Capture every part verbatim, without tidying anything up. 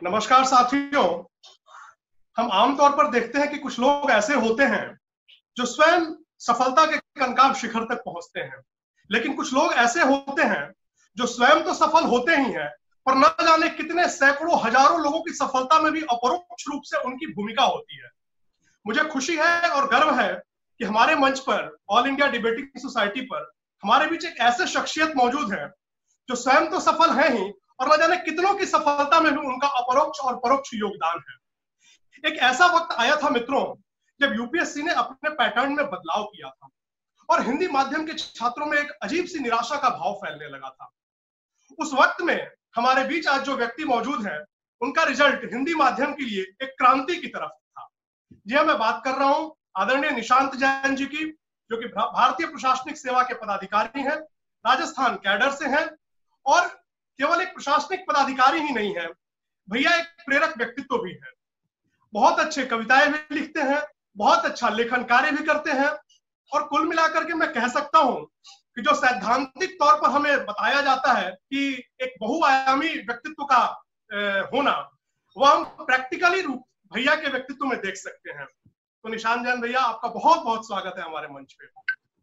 नमस्कार साथियों। हम आमतौर पर देखते हैं कि कुछ लोग ऐसे होते हैं जो स्वयं सफलता के कंकाव शिखर तक पहुंचते हैं, लेकिन कुछ लोग ऐसे होते हैं जो स्वयं तो सफल होते ही हैं, पर न जाने कितने सैकड़ों हजारों लोगों की सफलता में भी अपरोक्ष रूप से उनकी भूमिका होती है। मुझे खुशी है और गर्व है कि हमारे मंच पर, ऑल इंडिया डिबेटिंग सोसाइटी पर, हमारे बीच एक ऐसे शख्सियत मौजूद है जो स्वयं तो सफल है ही और न जाने कितनों की सफलता में भी उनका अपरोक्ष और परोक्ष योगदान है। एक ऐसा वक्त आया था मित्रों, जब यूपीएससी ने अपने पैटर्न में बदलाव किया था और हिंदी माध्यम के छात्रों में एक अजीब सी निराशा का भाव फैलने लगा था। उस वक्त में हमारे बीच आज जो व्यक्ति मौजूद है, उनका रिजल्ट हिंदी माध्यम के लिए एक क्रांति की तरफ था। जी हाँ, मैं बात कर रहा हूं आदरणीय निशांत जैन जी की, जो कि भारतीय प्रशासनिक सेवा के पदाधिकारी हैं, राजस्थान कैडर से हैं और केवल एक प्रशासनिक पदाधिकारी ही नहीं है, भैया एक प्रेरक व्यक्तित्व भी है। बहुत अच्छे कविताएं भी लिखते हैं, बहुत अच्छा लेखन कार्य भी करते हैं और कुल मिलाकर के मैं कह सकता हूं कि जो सैद्धांतिक तौर पर हमें बताया जाता है कि एक बहुआयामी व्यक्तित्व का होना, वह हम प्रैक्टिकली रूप भैया के व्यक्तित्व में देख सकते हैं। तो निशांत जैन भैया, आपका बहुत बहुत स्वागत है हमारे मंच पे।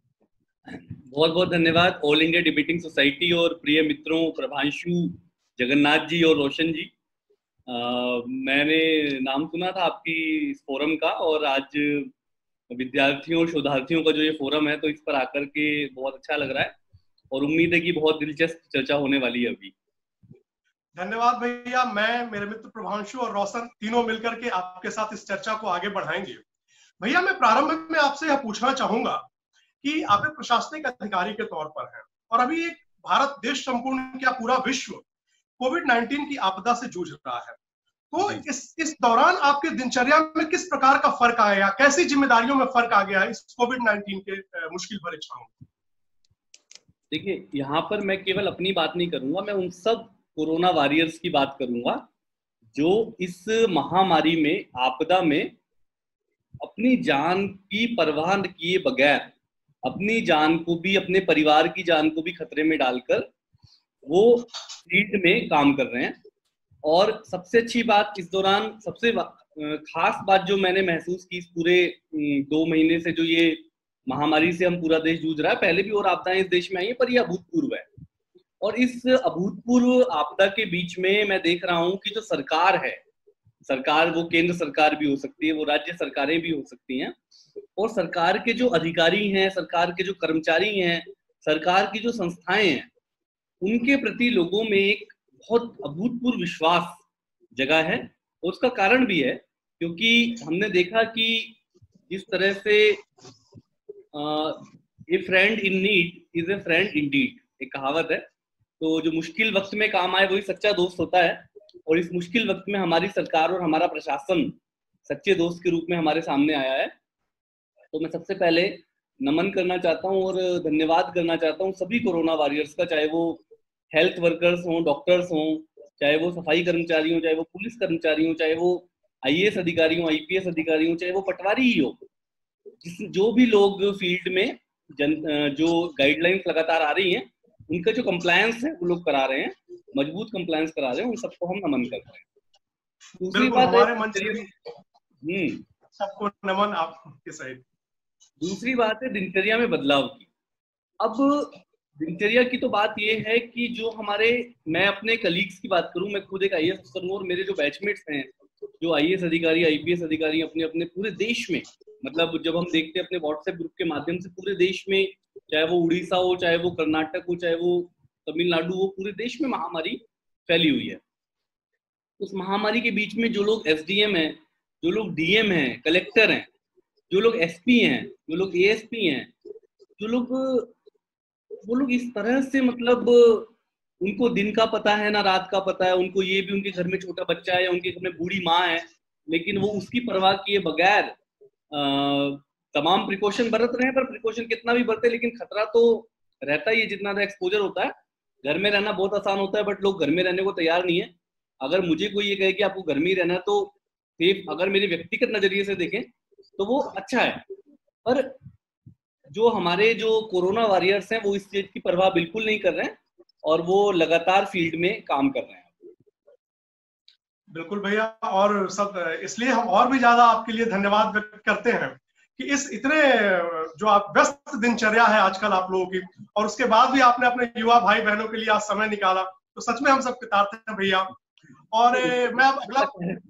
बहुत बहुत धन्यवाद ऑल इंडिया डिबेटिंग सोसाइटी और प्रिय मित्रों प्रभांशु, जगन्नाथ जी और रोशन जी। आ, मैंने नाम सुना था आपकी इस फोरम का और आज विद्यार्थियों और शोधार्थियों का जो ये फोरम है, तो इस पर आकर के बहुत अच्छा लग रहा है और उम्मीद है कि बहुत दिलचस्प चर्चा होने वाली है अभी। धन्यवाद भैया। मैं, मेरे मित्र प्रभांशु और रोशन तीनों मिलकर के आपके साथ इस चर्चा को आगे बढ़ाएंगे। भैया, मैं प्रारंभ में आपसे यह पूछना चाहूंगा कि आप एक प्रशासनिक अधिकारी के तौर पर हैं और अभी एक भारत देश संपूर्ण क्या पूरा विश्व कोविड नाइन्टीन की आपदा से जूझ रहा है, तो इस इस दौरान आपके दिनचर्या में किस प्रकार का फर्क आया, कैसी जिम्मेदारियों में फर्क आ गया इस कोविड नाइन्टीन के मुश्किल भरे क्षणों में? देखिए, यहाँ पर मैं केवल अपनी बात नहीं करूंगा, मैं उन सब कोरोना वॉरियर्स की बात करूंगा जो इस महामारी में, आपदा में अपनी जान की परवाह किए बगैर, अपनी जान को भी, अपने परिवार की जान को भी खतरे में डालकर वो फील्ड में काम कर रहे हैं। और सबसे अच्छी बात इस दौरान, सबसे खास बात जो मैंने महसूस की इस पूरे दो महीने से, जो ये महामारी से हम पूरा देश जूझ रहा है, पहले भी और आपदाएं इस देश में आई है पर ये अभूतपूर्व है। और इस अभूतपूर्व आपदा के बीच में मैं देख रहा हूं कि जो सरकार है, सरकार वो केंद्र सरकार भी हो सकती है, वो राज्य सरकारें भी हो सकती हैं, और सरकार के जो अधिकारी हैं, सरकार के जो कर्मचारी हैं, सरकार की जो संस्थाएं हैं, उनके प्रति लोगों में एक बहुत अभूतपूर्व विश्वास जगा है। और उसका कारण भी है क्योंकि हमने देखा कि जिस तरह से a friend in need is a friend indeed, एक कहावत है, तो जो मुश्किल वक्त में काम आए वही सच्चा दोस्त होता है। और इस मुश्किल वक्त में हमारी सरकार और हमारा प्रशासन सच्चे दोस्त के रूप में हमारे सामने आया है। तो मैं सबसे पहले नमन करना चाहता हूं और धन्यवाद करना चाहता हूं सभी कोरोना वॉरियर्स का, चाहे वो हेल्थ वर्कर्स हों, डॉक्टर्स हों, चाहे वो सफाई कर्मचारी हों, चाहे वो पुलिस कर्मचारी हों, चाहे वो आईएएस अधिकारी हों, आईपीएस अधिकारी हों, चाहे वो पटवारी ही हो, जिस जो भी लोग फील्ड में जन जो गाइडलाइंस लगातार आ रही हैं, उनका जो कंप्लायंस है वो लोग करा रहे हैं, मजबूत कंप्लायंस करा रहे हैं, उन सबको हम नमन कर रहे हैं। दूसरी बात हमारे मंच पे हम्म सबको नमन आपके साइड। दूसरी बात है दिनचर्या में बदलाव की। अब दिनचर्या की तो बात ये है कि जो हमारे, मैं अपने कलीग्स की बात करूं, मैं खुद एक आईएएस अफसर हूं और मेरे जो बैचमेट्स हैं, जो आईएएस अधिकारी, आईपीएस अधिकारी अपने अपने पूरे देश में, मतलब जब हम देखते हैं अपने व्हाट्सएप ग्रुप के माध्यम से पूरे देश में, चाहे वो उड़ीसा हो, चाहे वो कर्नाटक हो, चाहे वो तमिलनाडु हो, पूरे देश में महामारी फैली हुई है। उस महामारी के बीच में जो लोग एसडीएम हैं, जो लोग डीएम हैं, कलेक्टर हैं, जो लोग एसपी हैं, जो लोग एएसपी हैं, जो लोग, वो लोग इस तरह से, मतलब उनको दिन का पता है ना रात का पता है, उनको ये भी उनके घर में छोटा बच्चा है या उनके घर में बूढ़ी माँ है, लेकिन वो उसकी परवाह किए बगैर तमाम प्रिकॉशन बरत रहे हैं। पर प्रिकॉशन कितना भी बरते, लेकिन खतरा तो रहता ही है, जितना ज्यादा एक्सपोजर होता है। घर में रहना बहुत आसान होता है, बट लोग घर में रहने को तैयार नहीं है। अगर मुझे कोई ये कहे कि आपको घर में ही रहना है, तो सेफ, अगर मेरे व्यक्तिगत नजरिए से देखें तो वो अच्छा है। पर जो हमारे जो कोरोना वॉरियर्स हैं, वो इस चीज की परवाह बिल्कुल नहीं कर रहे हैं और वो लगातार फील्ड में काम कर रहे हैं। बिल्कुल भैया, और सब इसलिए हम और भी ज्यादा आपके लिए धन्यवाद व्यक्त करते हैं कि इस इतने जो आप व्यस्त दिनचर्या है आजकल आप लोगों की, और उसके बाद भी आपने अपने युवा भाई बहनों के लिए आज समय निकाला, तो सच में हम सब कृतार्थ हैं भैया। और मैं अब अगला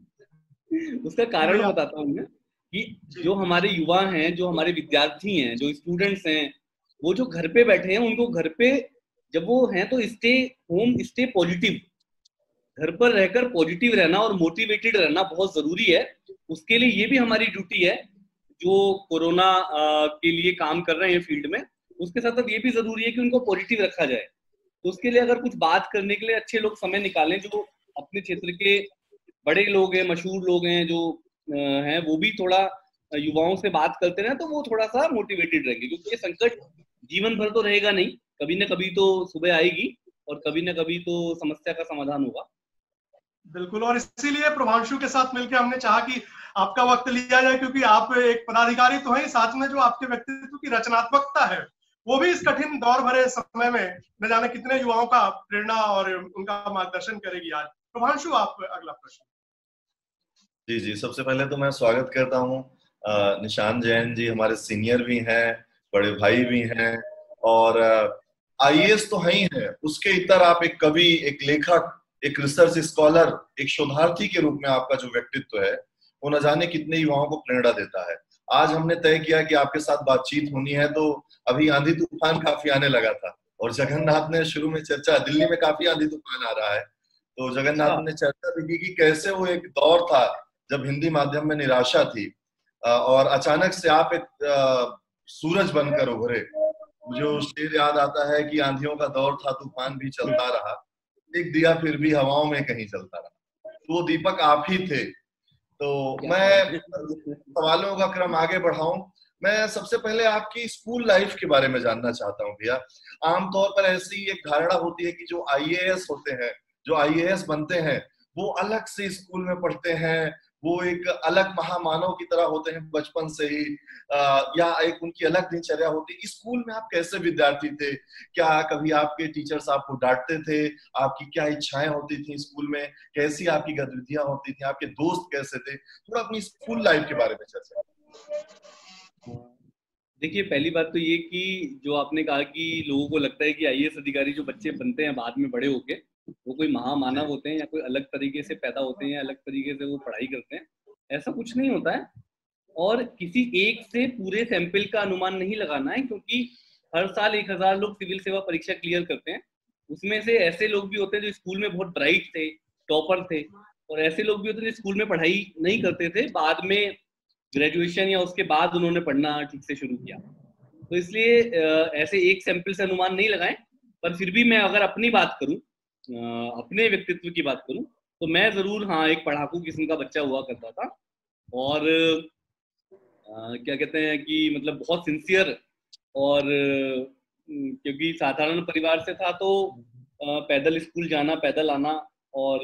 उसका कारण बताता हूँ मैं कि जो हमारे युवा हैं, जो हमारे विद्यार्थी हैं, जो स्टूडेंट्स हैं, वो जो घर पे बैठे हैं, उनको घर पे जब वो हैं तो स्टे होम, स्टे पॉजिटिव, घर पर रहकर पॉजिटिव रहना और मोटिवेटेड रहना बहुत जरूरी है। उसके लिए ये भी हमारी ड्यूटी है जो कोरोना के लिए काम कर रहे हैं फील्ड में, उसके साथ साथ ये भी जरूरी है कि उनको पॉजिटिव रखा जाए। तो उसके लिए अगर कुछ बात करने के लिए अच्छे लोग समय निकालें, जो अपने क्षेत्र के बड़े लोग हैं, मशहूर लोग हैं, जो हैं, वो भी थोड़ा युवाओं से बात करते रहे, तो वो थोड़ा सा मोटिवेटेड रहेंगे, क्योंकि ये संकट जीवन भर तो रहेगा नहीं, कभी ना कभी तो सुबह आएगी और कभी ना कभी तो समस्या का समाधान होगा। बिल्कुल, और इसीलिए प्रभांशु के साथ मिलकर हमने चाहा कि आपका वक्त लिया जाए, क्योंकि आप एक पदाधिकारी तो हैं, साथ में जो आपके व्यक्तित्व की रचनात्मकता है वो भी इस कठिन दौर भरे समय में न जाने कितने युवाओं का प्रेरणा और उनका मार्गदर्शन करेगी आज। प्रभांशु, आप अगला प्रश्न। जी जी, सबसे पहले तो मैं स्वागत करता हूँ निशान जैन जी, हमारे सीनियर भी हैं, बड़े भाई भी हैं, और आईएएस तो है ही है, उसके इतर आप एक कवि, एक लेखक, एक रिसर्च स्कॉलर, एक शोधार्थी के रूप में आपका जो व्यक्तित्व है वो न जाने कितने युवाओं को प्रेरणा देता है। आज हमने तय किया कि आपके साथ बातचीत होनी है, तो अभी आंधी तूफान काफी आने लगा था और जगन्नाथ ने शुरू में चर्चा, दिल्ली में काफी आंधी तूफान आ रहा है, तो जगन्नाथ ने चर्चा भी की कि कैसे वो एक दौर था जब हिंदी माध्यम में निराशा थी और अचानक से आप एक सूरज बनकर उभरे। मुझे वो शेर याद आता है कि आंधियों का दौर था, तूफान भी चलता रहा, एक दिया फिर भी हवाओं में कहीं चलता रहा। तो वो दीपक आप ही थे। तो मैं सवालों का क्रम आगे बढ़ाऊं, मैं सबसे पहले आपकी स्कूल लाइफ के बारे में जानना चाहता हूं भैया। आमतौर पर ऐसी एक धारणा होती है कि जो आईएएस होते हैं, जो आईएएस बनते हैं, वो अलग से स्कूल में पढ़ते हैं, वो एक अलग महामानव की तरह होते हैं बचपन से ही, आ, या एक उनकी अलग दिनचर्या होती है। स्कूल में आप कैसे विद्यार्थी थे? क्या कभी आपके टीचर्स आपको डांटते थे? आपकी क्या इच्छाएं होती थी स्कूल में? कैसी आपकी गतिविधियां होती थी? आपके दोस्त कैसे थे? थोड़ा अपनी स्कूल लाइफ के बारे में चर्चा। देखिए, पहली बात तो ये कि जो आपने कहा कि लोगों को लगता है कि आईएएस अधिकारी जो बच्चे बनते हैं बाद में बड़े होके, वो कोई महामानव होते हैं या कोई अलग तरीके से पैदा होते हैं या अलग तरीके से वो पढ़ाई करते हैं। ऐसा कुछ नहीं होता है, और किसी एक से पूरे सैंपल का अनुमान नहीं लगाना है, क्योंकि हर साल एक हजार लोग सिविल सेवा परीक्षा क्लियर करते हैं। उसमें से ऐसे लोग भी होते हैं जो स्कूल में बहुत ब्राइट थे, टॉपर थे, और ऐसे लोग भी होते हैं जो स्कूल में पढ़ाई नहीं करते थे, बाद में ग्रेजुएशन या उसके बाद उन्होंने पढ़ना ठीक से शुरू किया। तो इसलिए ऐसे एक सैंपल से अनुमान नहीं लगाएं। पर फिर भी मैं अगर अपनी बात करूं, अपने व्यक्तित्व की बात करूं, तो मैं जरूर हाँ एक पढ़ाकू किस्म का बच्चा हुआ करता था, और आ, क्या कहते हैं कि मतलब बहुत सिंसियर, और क्योंकि साधारण परिवार से था तो आ, पैदल स्कूल जाना, पैदल आना, और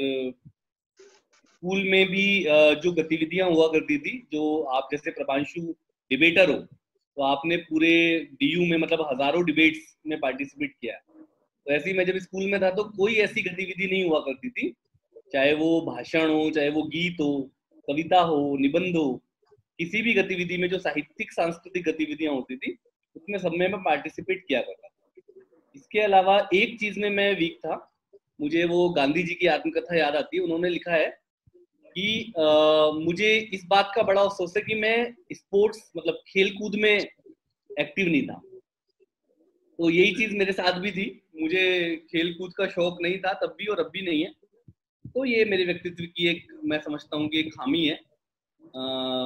स्कूल में भी जो गतिविधियां हुआ करती थी, जो आप जैसे प्रभांशु डिबेटर हो, तो आपने पूरे डीयू में मतलब हजारों डिबेट्स में पार्टिसिपेट किया। तो ऐसे ही मैं जब स्कूल में था तो कोई ऐसी गतिविधि नहीं हुआ करती थी, चाहे वो भाषण हो, चाहे वो गीत हो, कविता हो, निबंध हो, किसी भी गतिविधि में जो साहित्यिक सांस्कृतिक गतिविधियां होती थी उसमें सब में मैं पार्टिसिपेट किया करता था। इसके अलावा एक चीज में मैं वीक था, मुझे वो गांधी जी की आत्मकथा याद आती है। उन्होंने लिखा है कि आ, मुझे इस बात का बड़ा अफसोस है कि मैं स्पोर्ट्स मतलब खेल कूद में एक्टिव नहीं था। तो यही चीज मेरे साथ भी थी, मुझे खेल कूद का शौक नहीं था तब भी और अब भी नहीं है। तो ये मेरे व्यक्तित्व की एक, मैं समझता हूँ कि एक खामी है। आ,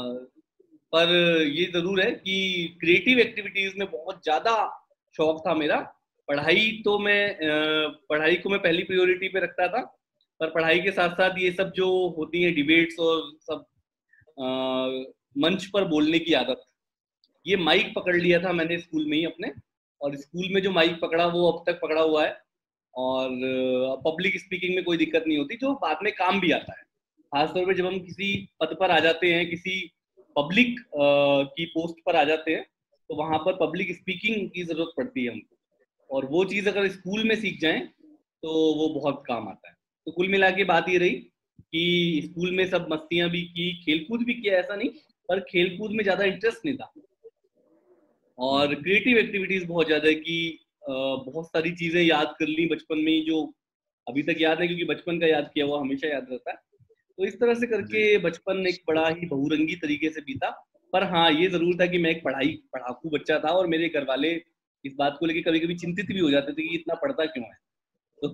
पर ये जरूर है कि क्रिएटिव एक्टिविटीज में बहुत ज्यादा शौक था मेरा। पढ़ाई तो मैं पढ़ाई को मैं पहली प्रायोरिटी पे रखता था, पर पढ़ाई के साथ साथ ये सब जो होती है डिबेट्स और सब आ, मंच पर बोलने की आदत, ये माइक पकड़ लिया था मैंने स्कूल में ही अपने, और स्कूल में जो माइक पकड़ा वो अब तक पकड़ा हुआ है। और पब्लिक स्पीकिंग में कोई दिक्कत नहीं होती, जो बाद में काम भी आता है। खासतौर पर जब हम किसी पद पर आ जाते हैं, किसी पब्लिक की पोस्ट पर आ जाते हैं, तो वहां पर पब्लिक स्पीकिंग की जरूरत पड़ती है हमको, और वो चीज अगर स्कूल में सीख जाएं तो वो बहुत काम आता है। तो कुल मिला के बात ये रही कि स्कूल में सब मस्तियां भी की, खेलकूद भी किया, ऐसा नहीं, पर खेलकूद में ज्यादा इंटरेस्ट नहीं था। और क्रिएटिव एक्टिविटीज बहुत ज्यादा की, बहुत सारी चीजें याद कर ली बचपन में ही, जो अभी तक याद है, क्योंकि बचपन का याद किया हुआ हमेशा याद रहता है। तो इस तरह से करके बचपन एक बड़ा ही बहुरंगी तरीके से बीता। पर हाँ, ये जरूर था कि मैं एक पढ़ाई पढ़ाकू बच्चा था, और मेरे घर वाले इस बात को लेकर कभी कभी चिंतित भी हो जाते थे कि इतना पढ़ता क्यों है। तो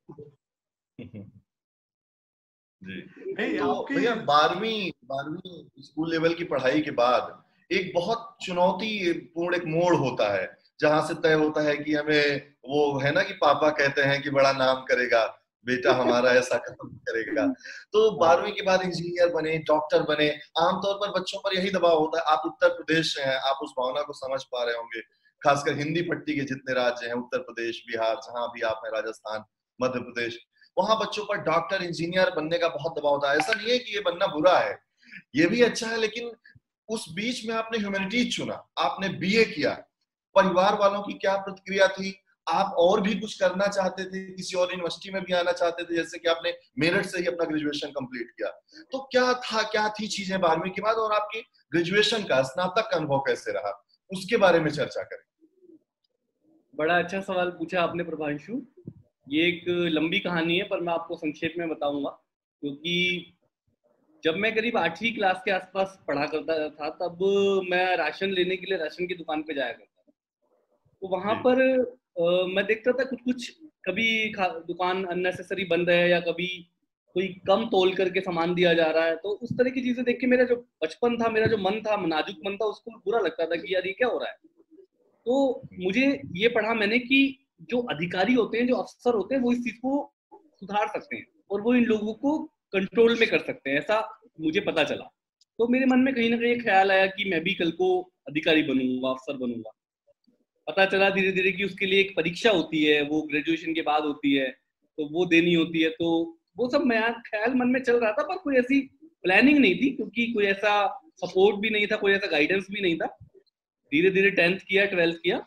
जी, नहीं, तो आपकी भैया बारहवीं बारहवीं स्कूल लेवल की पढ़ाई के बाद एक बहुत चुनौतीपूर्ण एक मोड़ होता है, जहां से तय होता है कि हमें, वो है ना कि पापा कहते हैं कि बड़ा नाम करेगा बेटा हमारा, ऐसा काम करेगा। तो बारहवीं के बाद इंजीनियर बने, डॉक्टर बने। आमतौर पर बच्चों पर यही दबाव होता है। आप उत्तर प्रदेश से हैं, आप उस भावना को समझ पा रहे होंगे, खासकर हिंदी पट्टी के जितने राज्य हैं, उत्तर प्रदेश, बिहार, जहां भी आप हैं, राजस्थान, मध्य प्रदेश, वहां बच्चों पर डॉक्टर इंजीनियर बनने का बहुत दबाव होता है। ऐसा नहीं है कि ये बनना बुरा है, ये भी अच्छा है, लेकिन उस बीच में आपने ह्यूमैनिटीज चुना, आपने बीए किया। परिवार वालों की क्या प्रतिक्रिया थी? आप और भी कुछ करना चाहते थे, किसी और यूनिवर्सिटी में भी आना चाहते थे, जैसे कि आपने मेरठ से ही अपना ग्रेजुएशन कंप्लीट किया। तो क्या था, क्या थी चीजें बारहवीं के बाद, और आपकी ग्रेजुएशन का, स्नातक का अनुभव कैसे रहा, उसके बारे में चर्चा करें। बड़ा अच्छा सवाल पूछा आपने प्रभांशु। ये एक लंबी कहानी है, पर मैं आपको संक्षेप में बताऊंगा। क्योंकि जब मैं करीब आठवीं क्लास के आसपास पढ़ा करता था, तब मैं राशन लेने के लिए राशन की दुकान पे जाया करता था। तो वहां पर आ, मैं देखता था कुछ कुछ, कभी दुकान अननेसेसरी बंद है, या कभी कोई कम तोल करके सामान दिया जा रहा है। तो उस तरह की चीजें देख के मेरा जो बचपन था, मेरा जो मन था, नाजुक मन था, उसको बुरा लगता था कि यार ये क्या हो रहा है। तो मुझे ये पढ़ा मैंने कि जो अधिकारी होते हैं, जो अफसर होते हैं, वो इस चीज को सुधार सकते हैं, और वो इन लोगों को कंट्रोल में कर सकते हैं, ऐसा मुझे पता चला। तो मेरे मन में कहीं ना कहीं ख्याल आया कि मैं भी कल को अधिकारी बनूंगा, अफसर बनूंगा। पता चला धीरे धीरे कि उसके लिए एक परीक्षा होती है, वो ग्रेजुएशन के बाद होती है, तो वो देनी होती है। तो वो सब मैं ख्याल मन में चल रहा था, पर कोई ऐसी प्लानिंग नहीं थी, क्योंकि कोई ऐसा सपोर्ट भी नहीं था, कोई ऐसा गाइडेंस भी नहीं था। धीरे धीरे टेंथ किया, ट्वेल्थ किया।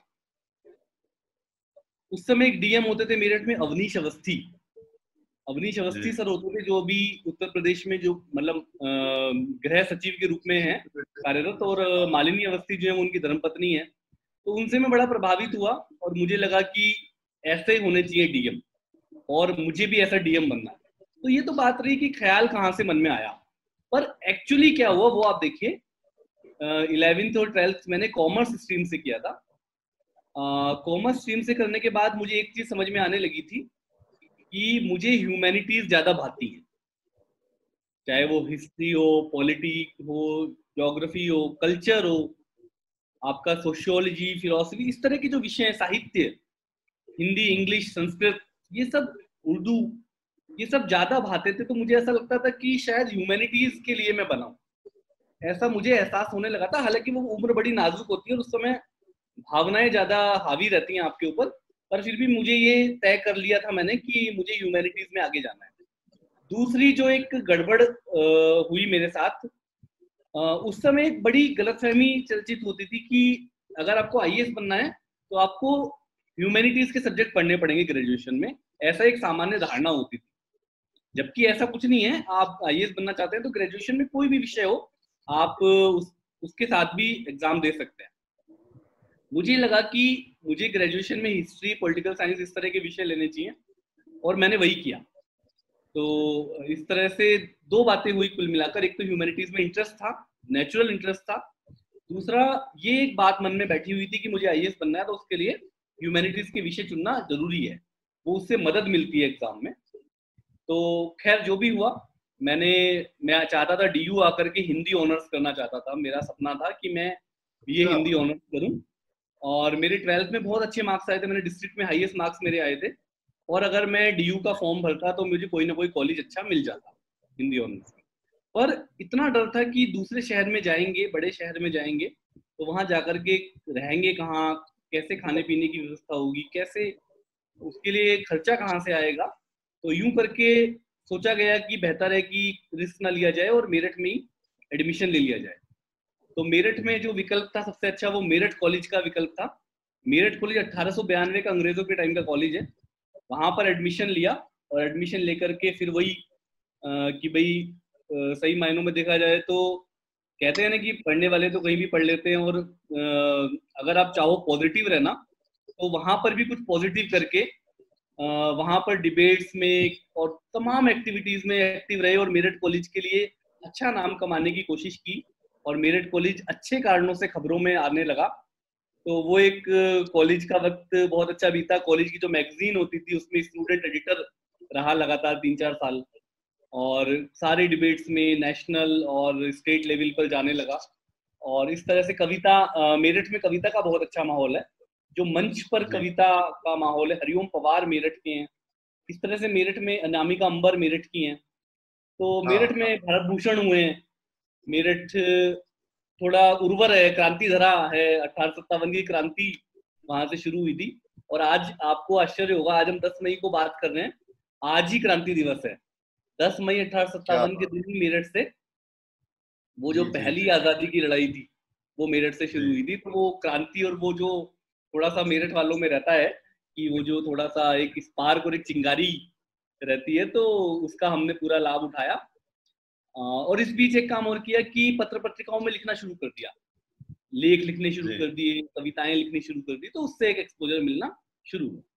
उस समय एक डीएम होते थे मेरठ में, अवनीश अवस्थी। अवनीश अवस्थी सर होते थे, जो अभी उत्तर प्रदेश में जो मतलब गृह सचिव के रूप में है कार्यरत, और मालिनी अवस्थी जो है उनकी धर्मपत्नी है। तो उनसे मैं बड़ा प्रभावित हुआ, और मुझे लगा कि ऐसे होने चाहिए डीएम, और मुझे भी ऐसा डीएम बनना है। तो ये तो बात रही कि ख्याल कहाँ से मन में आया, पर एक्चुअली क्या हुआ वो आप देखिए। इलेवेंथ और ट्वेल्थ मैंने कॉमर्स स्ट्रीम से किया था। कॉमर्स स्ट्रीम से करने के बाद मुझे एक चीज समझ में आने लगी थी कि मुझे ह्यूमैनिटीज ज्यादा भाती है, चाहे वो हिस्ट्री हो, पॉलिटिक्स हो, ज्योग्राफी हो, कल्चर हो, आपका सोशियोलॉजी, फिलोसफी, इस तरह के जो विषय हैं, साहित्य, हिंदी, इंग्लिश, संस्कृत, ये सब, उर्दू, ये सब ज्यादा भाते थे। तो मुझे ऐसा लगता था कि शायद ह्यूमैनिटीज के लिए मैं बनाऊं, ऐसा मुझे एहसास होने लगा था। हालांकि वो उम्र बड़ी नाजुक होती है, और उस समय भावनाएं ज्यादा हावी रहती हैं आपके ऊपर, पर फिर भी मुझे ये तय कर लिया था मैंने कि मुझे ह्यूमैनिटीज में आगे जाना है। दूसरी जो एक गड़बड़ हुई मेरे साथ, उस समय एक बड़ी गलतफहमी चर्चित होती थी कि अगर आपको आईएएस बनना है तो आपको ह्यूमैनिटीज के सब्जेक्ट पढ़ने पड़ेंगे ग्रेजुएशन में, ऐसा एक सामान्य धारणा होती थी। जबकि ऐसा कुछ नहीं है। आप आईएएस बनना चाहते हैं तो ग्रेजुएशन में कोई भी विषय हो, आप उस, उसके साथ भी एग्जाम दे सकते हैं। मुझे लगा कि मुझे ग्रेजुएशन में हिस्ट्री, पॉलिटिकल साइंस, इस तरह के विषय लेने चाहिए, और मैंने वही किया। तो इस तरह से दो बातें हुई कुल मिलाकर। एक तो ह्यूमैनिटीज में इंटरेस्ट था, नेचुरल इंटरेस्ट था। दूसरा ये एक बात मन में बैठी हुई थी कि मुझे आईएएस बनना है, तो उसके लिए ह्यूमैनिटीज के विषय चुनना जरूरी है, वो उससे मदद मिलती है एग्जाम में। तो खैर जो भी हुआ, मैंने मैं चाहता था डीयू आकर के हिंदी ऑनर्स करना चाहता था। मेरा सपना था कि मैं बीए हिंदी ऑनर्स करूं, और मेरे ट्वेल्थ में बहुत अच्छे मार्क्स आए थे, मैंने डिस्ट्रिक्ट में हाईएस्ट मार्क्स मेरे आए थे। और अगर मैं डीयू का फॉर्म भरता तो मुझे कोई ना कोई कॉलेज अच्छा मिल जाता हिंदी ऑनर्स में। पर इतना डर था कि दूसरे शहर में जाएंगे, बड़े शहर में जाएंगे, तो वहां जाकर के रहेंगे कहाँ, कैसे खाने पीने की व्यवस्था होगी, कैसे, उसके लिए खर्चा कहाँ से आएगा। तो यूं करके सोचा गया कि बेहतर है कि रिस्क ना लिया जाए और मेरठ में ही एडमिशन ले लिया जाए। तो मेरठ में जो विकल्प था सबसे अच्छा, वो मेरठ कॉलेज का विकल्प था। मेरठ कॉलेज अठारह सौ बयानवे का, अंग्रेजों के टाइम का कॉलेज है। वहां पर एडमिशन लिया, और एडमिशन लेकर के फिर वही कि भाई सही मायनों में देखा जाए तो कहते हैं ना कि पढ़ने वाले तो कहीं भी पढ़ लेते हैं, और अगर आप चाहो पॉजिटिव रहना तो वहां पर भी कुछ पॉजिटिव करके वहां पर डिबेट्स में और तमाम एक्टिविटीज में एक्टिव रहे और मेरिट कॉलेज के लिए अच्छा नाम कमाने की कोशिश की, और मेरिट कॉलेज अच्छे कारणों से खबरों में आने लगा। तो वो एक कॉलेज का वक्त बहुत अच्छा बीता। कॉलेज की जो मैगजीन होती थी उसमें स्टूडेंट एडिटर रहा लगातार तीन चार साल, और सारे डिबेट्स में नेशनल और स्टेट लेवल पर जाने लगा। और इस तरह से कविता, मेरठ में कविता का बहुत अच्छा माहौल है, जो मंच पर कविता का माहौल है। हरिओम पवार मेरठ के हैं, इस तरह से मेरठ में अनामिका अंबर मेरठ की हैं, तो मेरठ में भारत भूषण हुए हैं। मेरठ थोड़ा उर्वर है, क्रांति धरा है, अठारह सत्तावन की क्रांति वहां से शुरू हुई थी। और आज आपको आश्चर्य होगा, आज हम दस मई को बात कर रहे हैं, आज ही क्रांति दिवस है। दस मई अठारह सत्तावन के दिन ही मेरठ से वो जो पहली आजादी की लड़ाई थी वो मेरठ से शुरू हुई थी। तो वो क्रांति और वो जो थोड़ा सा मेरठ वालों में रहता है कि वो जो थोड़ा सा एक स्पार्क और एक चिंगारी रहती है, तो उसका हमने पूरा लाभ उठाया। और इस बीच एक काम और किया कि पत्र पत्रिकाओं में लिखना शुरू कर दिया, लेख लिखने शुरू कर दिए, कविताएं लिखनी शुरू कर दी, तो उससे एक एक्सपोजर मिलना शुरू हुआ।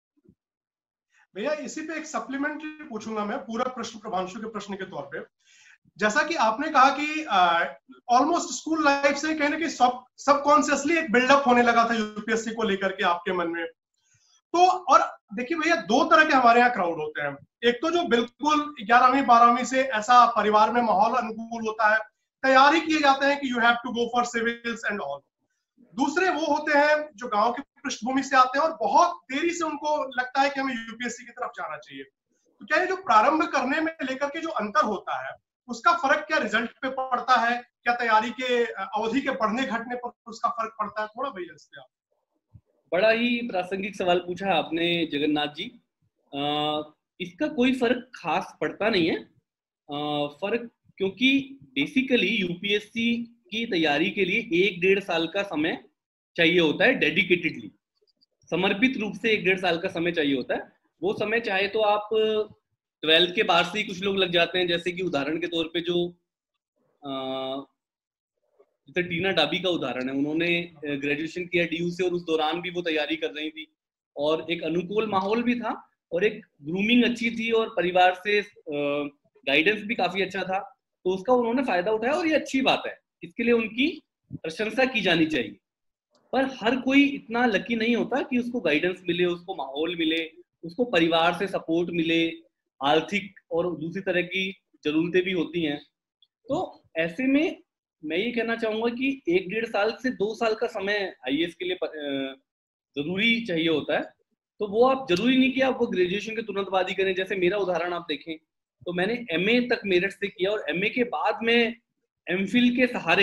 भैया इसी पे एक सप्लीमेंट्री पूछूंगा मैं, पूरा प्रश्न प्रभांशु के प्रश्न के तौर पे। जैसा कि आपने कहा कि ऑलमोस्ट स्कूल लाइफ से कहीं ना कहीं सब सबकॉन्शियसली एक बिल्डअप होने लगा था यूपीएससी को लेकर के आपके मन में। तो और देखिए भैया, दो तरह के हमारे यहाँ क्राउड होते हैं। एक तो जो बिल्कुल ग्यारहवीं बारहवीं से ऐसा परिवार में माहौल अनुकूल होता है, तैयार ही किए जाते हैं कि you have to go for civils and all. दूसरे वो होते हैं जो गांव की पृष्ठभूमि से आते हैं और बहुत देरी से उनको लगता है कि हमें यूपीएससी की तरफ जाना चाहिए। तो क्या ये जो प्रारंभ करने में लेकर के जो अंतर होता है, उसका फर्क क्या रिजल्ट पे पड़ता है, क्या तैयारी के अवधि के बढ़ने घटने पर उसका फर्क पड़ता है? थोड़ा भैया इस पे आप। बड़ा ही प्रासंगिक सवाल पूछा आपने जगन्नाथ जी। आ, इसका कोई फर्क खास पड़ता नहीं है। आ, फर्क क्योंकि बेसिकली यूपीएससी की तैयारी के लिए एक डेढ़ साल का समय चाहिए होता है, डेडिकेटेडली, समर्पित रूप से एक डेढ़ साल का समय चाहिए होता है। वो समय चाहे तो आप ट्वेल्थ के बाद से ही कुछ लोग लग जाते हैं, जैसे कि उदाहरण के तौर पे जो जैसे टीना डाबी का उदाहरण है, उन्होंने ग्रेजुएशन किया डीयू से और उस दौरान भी वो तैयारी कर रही थी और एक अनुकूल माहौल भी था और एक ग्रूमिंग अच्छी थी और परिवार से गाइडेंस भी काफी अच्छा था, तो उसका उन्होंने फायदा उठाया और ये अच्छी बात है, इसके लिए उनकी प्रशंसा की जानी चाहिए। पर हर कोई इतना लकी नहीं होता कि उसको गाइडेंस मिले, उसको माहौल मिले, उसको परिवार से सपोर्ट मिले, आर्थिक और दूसरी तरह की जरूरतें भी होती हैं। तो ऐसे में मैं ये कहना चाहूंगा कि एक डेढ़ साल से दो साल का समय आईएएस के लिए जरूरी चाहिए होता है। तो वो आप जरूरी नहीं कि आप वो ग्रेजुएशन के तुरंत बाद ही करें। जैसे मेरा उदाहरण आप देखें तो मैंने एमए तक मेरठ से किया और एमए के बाद में एमफिल के सहारे,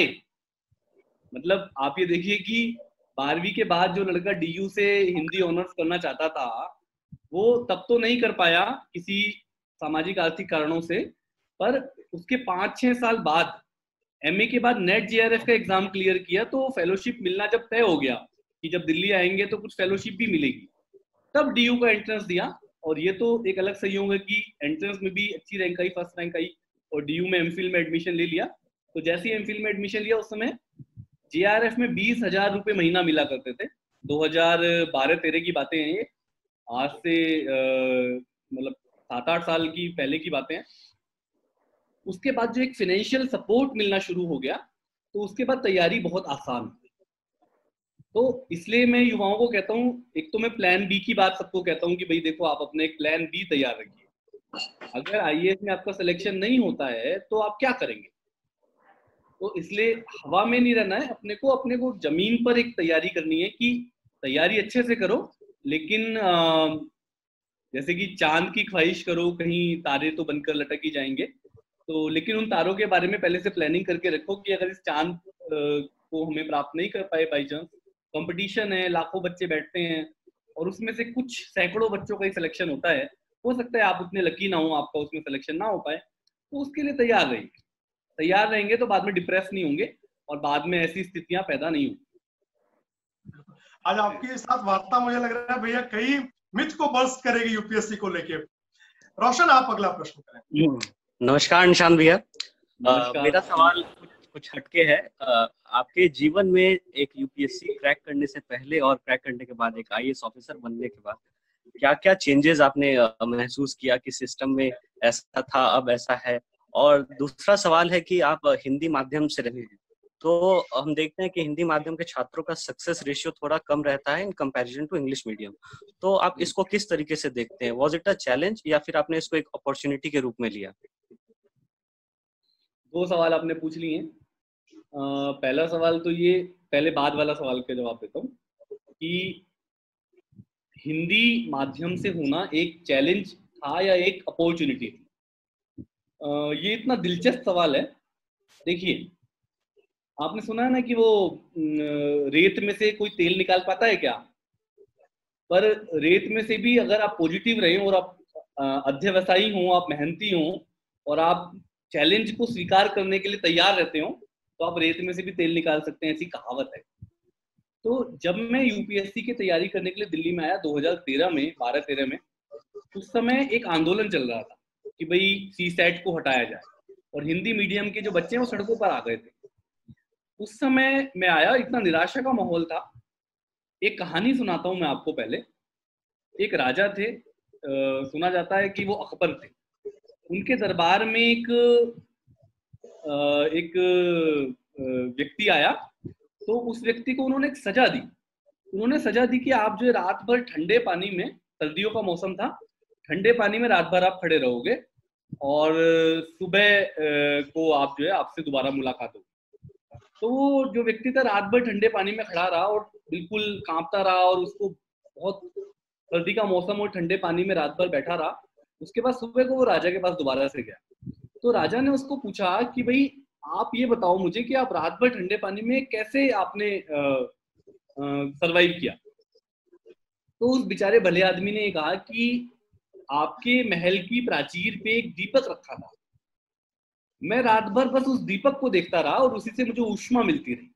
मतलब आप ये देखिए कि बारहवीं के बाद जो लड़का डीयू से हिंदी ऑनर्स करना चाहता था वो तब तो नहीं कर पाया किसी सामाजिक आर्थिक कारणों से, पर उसके पांच छह साल बाद एमए के बाद नेट जेआरएफ का एग्जाम क्लियर किया तो फेलोशिप मिलना जब तय हो गया कि जब दिल्ली आएंगे तो कुछ फेलोशिप भी मिलेगी, तब डीयू का एंट्रेंस दिया। और ये तो एक अलग संयोग है कि एंट्रेंस में भी अच्छी रैंक आई, फर्स्ट रैंक आई और डीयू में एमफिल में एडमिशन ले लिया। तो जैसे ही एमफिल में एडमिशन लिया उस समय जेआरएफ में बीस हजार रुपये महीना मिला करते थे। दो हजार बारह तेरह की बातें हैं ये, आज से मतलब सात आठ साल की पहले की बातें हैं। उसके बाद जो एक फाइनेंशियल सपोर्ट मिलना शुरू हो गया तो उसके बाद तैयारी बहुत आसान। तो इसलिए मैं युवाओं को कहता हूँ, एक तो मैं प्लान बी की बात सबको कहता हूँ कि भाई देखो आप अपने एक प्लान बी तैयार रखिए। अगर आईएएस में आपका सिलेक्शन नहीं होता है तो आप क्या करेंगे? तो इसलिए हवा में नहीं रहना है, अपने को अपने को जमीन पर एक तैयारी करनी है कि तैयारी अच्छे से करो, लेकिन जैसे कि चांद की ख्वाहिश करो, कहीं तारे तो बनकर लटक ही जाएंगे। तो लेकिन उन तारों के बारे में पहले से प्लानिंग करके रखो कि अगर इस चांद को हमें प्राप्त नहीं कर पाए बाई चांस, कंपटीशन है, लाखों बच्चे बैठते हैं और उसमें से कुछ सैकड़ों बच्चों का ही सिलेक्शन होता है, हो सकता है आप उतने लकी ना हो, आपका उसमें सिलेक्शन ना हो पाए, तो उसके लिए तैयार रहिए। तैयार रहेंगे तो बाद में डिप्रेस नहीं होंगे और बाद में ऐसी स्थितियां पैदा नहीं होंगी। आज आपके साथ वार्ता मुझे लग रहा है भैया कई मिथ को बर्स्ट करेगी यूपीएससी को लेके। रोशन आप अगला प्रश्न करें। नमस्कार निशान भैया। नमस्कार। मेरा सवाल कुछ कुछ हटके है। अ, आपके जीवन में एक यूपीएससी क्रैक करने से पहले और क्रैक करने के बाद, एक आईएएस ऑफिसर बनने के बाद क्या क्या चेंजेस आपने अ, महसूस किया कि सिस्टम में ऐसा था अब ऐसा है? और दूसरा सवाल है कि आप हिंदी माध्यम से रहे हैं, तो हम देखते हैं कि हिंदी माध्यम के छात्रों का सक्सेस रेशियो थोड़ा कम रहता है in comparison to English medium. तो आप इसको किस तरीके से देखते हैं? वाज इट अ चैलेंज या फिर आपने इसको एक अपॉर्चुनिटी के रूप में लिया? दो सवाल आपने पूछ लिए हैं। पहला सवाल तो ये, पहले बाद वाला सवाल का जवाब देता हूँ कि हिंदी माध्यम से होना एक चैलेंज था या एक अपॉर्चुनिटी थी। uh, ये इतना दिलचस्प सवाल है। देखिए, आपने सुना है ना कि वो रेत में से कोई तेल निकाल पाता है क्या? पर रेत में से भी अगर आप पॉजिटिव रहे और आप अध्यवसायी हो, आप मेहनती हो और आप चैलेंज को स्वीकार करने के लिए तैयार रहते हो, तो आप रेत में से भी तेल निकाल सकते हैं, ऐसी कहावत है। तो जब मैं यूपीएससी की तैयारी करने के लिए दिल्ली में आया दो हज़ार तेरह में, बारह तेरह में, उस समय एक आंदोलन चल रहा था कि भाई सी सैट को हटाया जाए और हिंदी मीडियम के जो बच्चे हैं वो सड़कों पर आ गए थे। उस समय मैं आया, इतना निराशा का माहौल था। एक कहानी सुनाता हूँ मैं आपको। पहले एक राजा थे, आ, सुना जाता है कि वो अकबर थे। उनके दरबार में एक आ, एक व्यक्ति आया, तो उस व्यक्ति को उन्होंने एक सजा दी। उन्होंने सजा दी कि आप जो है रात भर ठंडे पानी में, सर्दियों का मौसम था, ठंडे पानी में रात भर आप खड़े रहोगे और सुबह को आप जो है आपसे दोबारा मुलाकात होगी। तो वो जो व्यक्ति था रात भर ठंडे पानी में खड़ा रहा और बिल्कुल कांपता रहा और उसको बहुत सर्दी का मौसम और ठंडे पानी में रात भर बैठा रहा। उसके बाद सुबह को वो राजा के पास दोबारा से गया। तो राजा ने उसको पूछा कि भाई आप ये बताओ मुझे कि आप रात भर ठंडे पानी में कैसे आपने सरवाइव किया। तो उस बेचारे भले आदमी ने कहा कि आपके महल की प्राचीर पे एक दीपक रखा था, मैं रात भर बस उस दीपक को देखता रहा और उसी से मुझे ऊष्मा मिलती रही।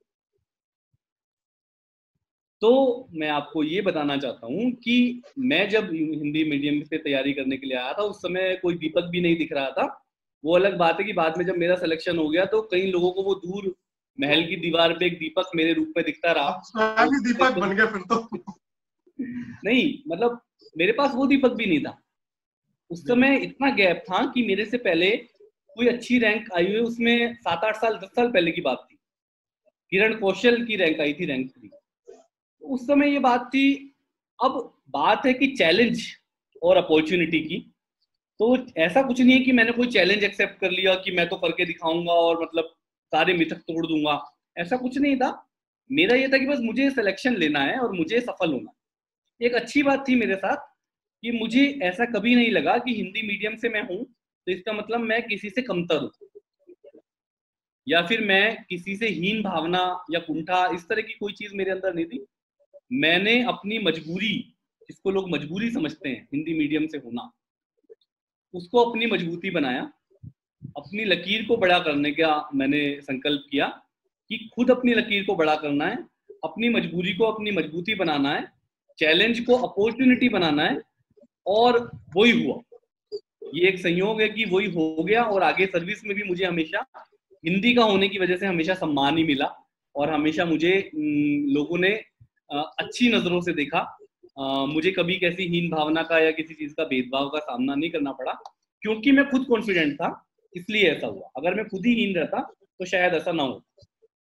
तो मैं आपको ये बताना चाहता हूँ कि मैं जब हिंदी मीडियम से तैयारी करने के लिए आया था, उस समय कोई दीपक भी नहीं दिख रहा था। वो अलग बात है कि बाद में जब मेरा सिलेक्शन हो गया तो कई लोगों को वो दूर महल की दीवार पे एक दीपक मेरे रूप में दिखता रहा। दीपक बन गया फिर तो। नहीं, मतलब मेरे पास वो दीपक भी नहीं था। उस समय इतना गैप था कि मेरे से पहले कोई अच्छी रैंक आई हुई, उसमें सात आठ साल दस साल पहले की बात थी, किरण कौशल की रैंक आई थी, रैंक थ्री। उस समय ये बात थी। अब बात है कि चैलेंज और अपॉर्चुनिटी की, तो ऐसा कुछ नहीं है कि मैंने कोई चैलेंज एक्सेप्ट कर लिया कि मैं तो करके दिखाऊंगा और मतलब सारे मिथक तोड़ दूंगा, ऐसा कुछ नहीं था। मेरा ये था कि बस मुझे सिलेक्शन लेना है और मुझे सफल होना। एक अच्छी बात थी मेरे साथ कि मुझे ऐसा कभी नहीं लगा कि हिंदी मीडियम से मैं हूं तो इसका मतलब मैं किसी से कमतर हूं या फिर मैं किसी से हीन भावना या कुंठा, इस तरह की कोई चीज मेरे अंदर नहीं थी। मैंने अपनी मजबूरी, जिसको लोग मजबूरी समझते हैं हिंदी मीडियम से होना, उसको अपनी मजबूती बनाया। अपनी लकीर को बड़ा करने का मैंने संकल्प किया कि खुद अपनी लकीर को बड़ा करना है, अपनी मजबूरी को अपनी मजबूती बनाना है, चैलेंज को अपॉर्चुनिटी बनाना है, और वही हुआ। ये एक संयोग है कि वही हो गया। और आगे सर्विस में भी मुझे हमेशा हिंदी का होने की वजह से हमेशा सम्मान ही मिला और हमेशा मुझे लोगों ने अच्छी नजरों से देखा। मुझे कभी किसी हीन भावना का या किसी चीज का भेदभाव का सामना नहीं करना पड़ा, क्योंकि मैं खुद कॉन्फिडेंट था, इसलिए ऐसा हुआ। अगर मैं खुद ही हीन रहता तो शायद ऐसा ना हो।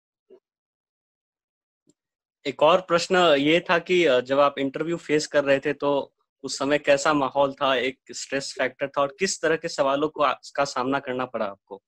एक और प्रश्न ये था कि जब आप इंटरव्यू फेस कर रहे थे तो उस समय कैसा माहौल था, एक स्ट्रेस फैक्टर था, और किस तरह के सवालों को का सामना करना पड़ा आपको?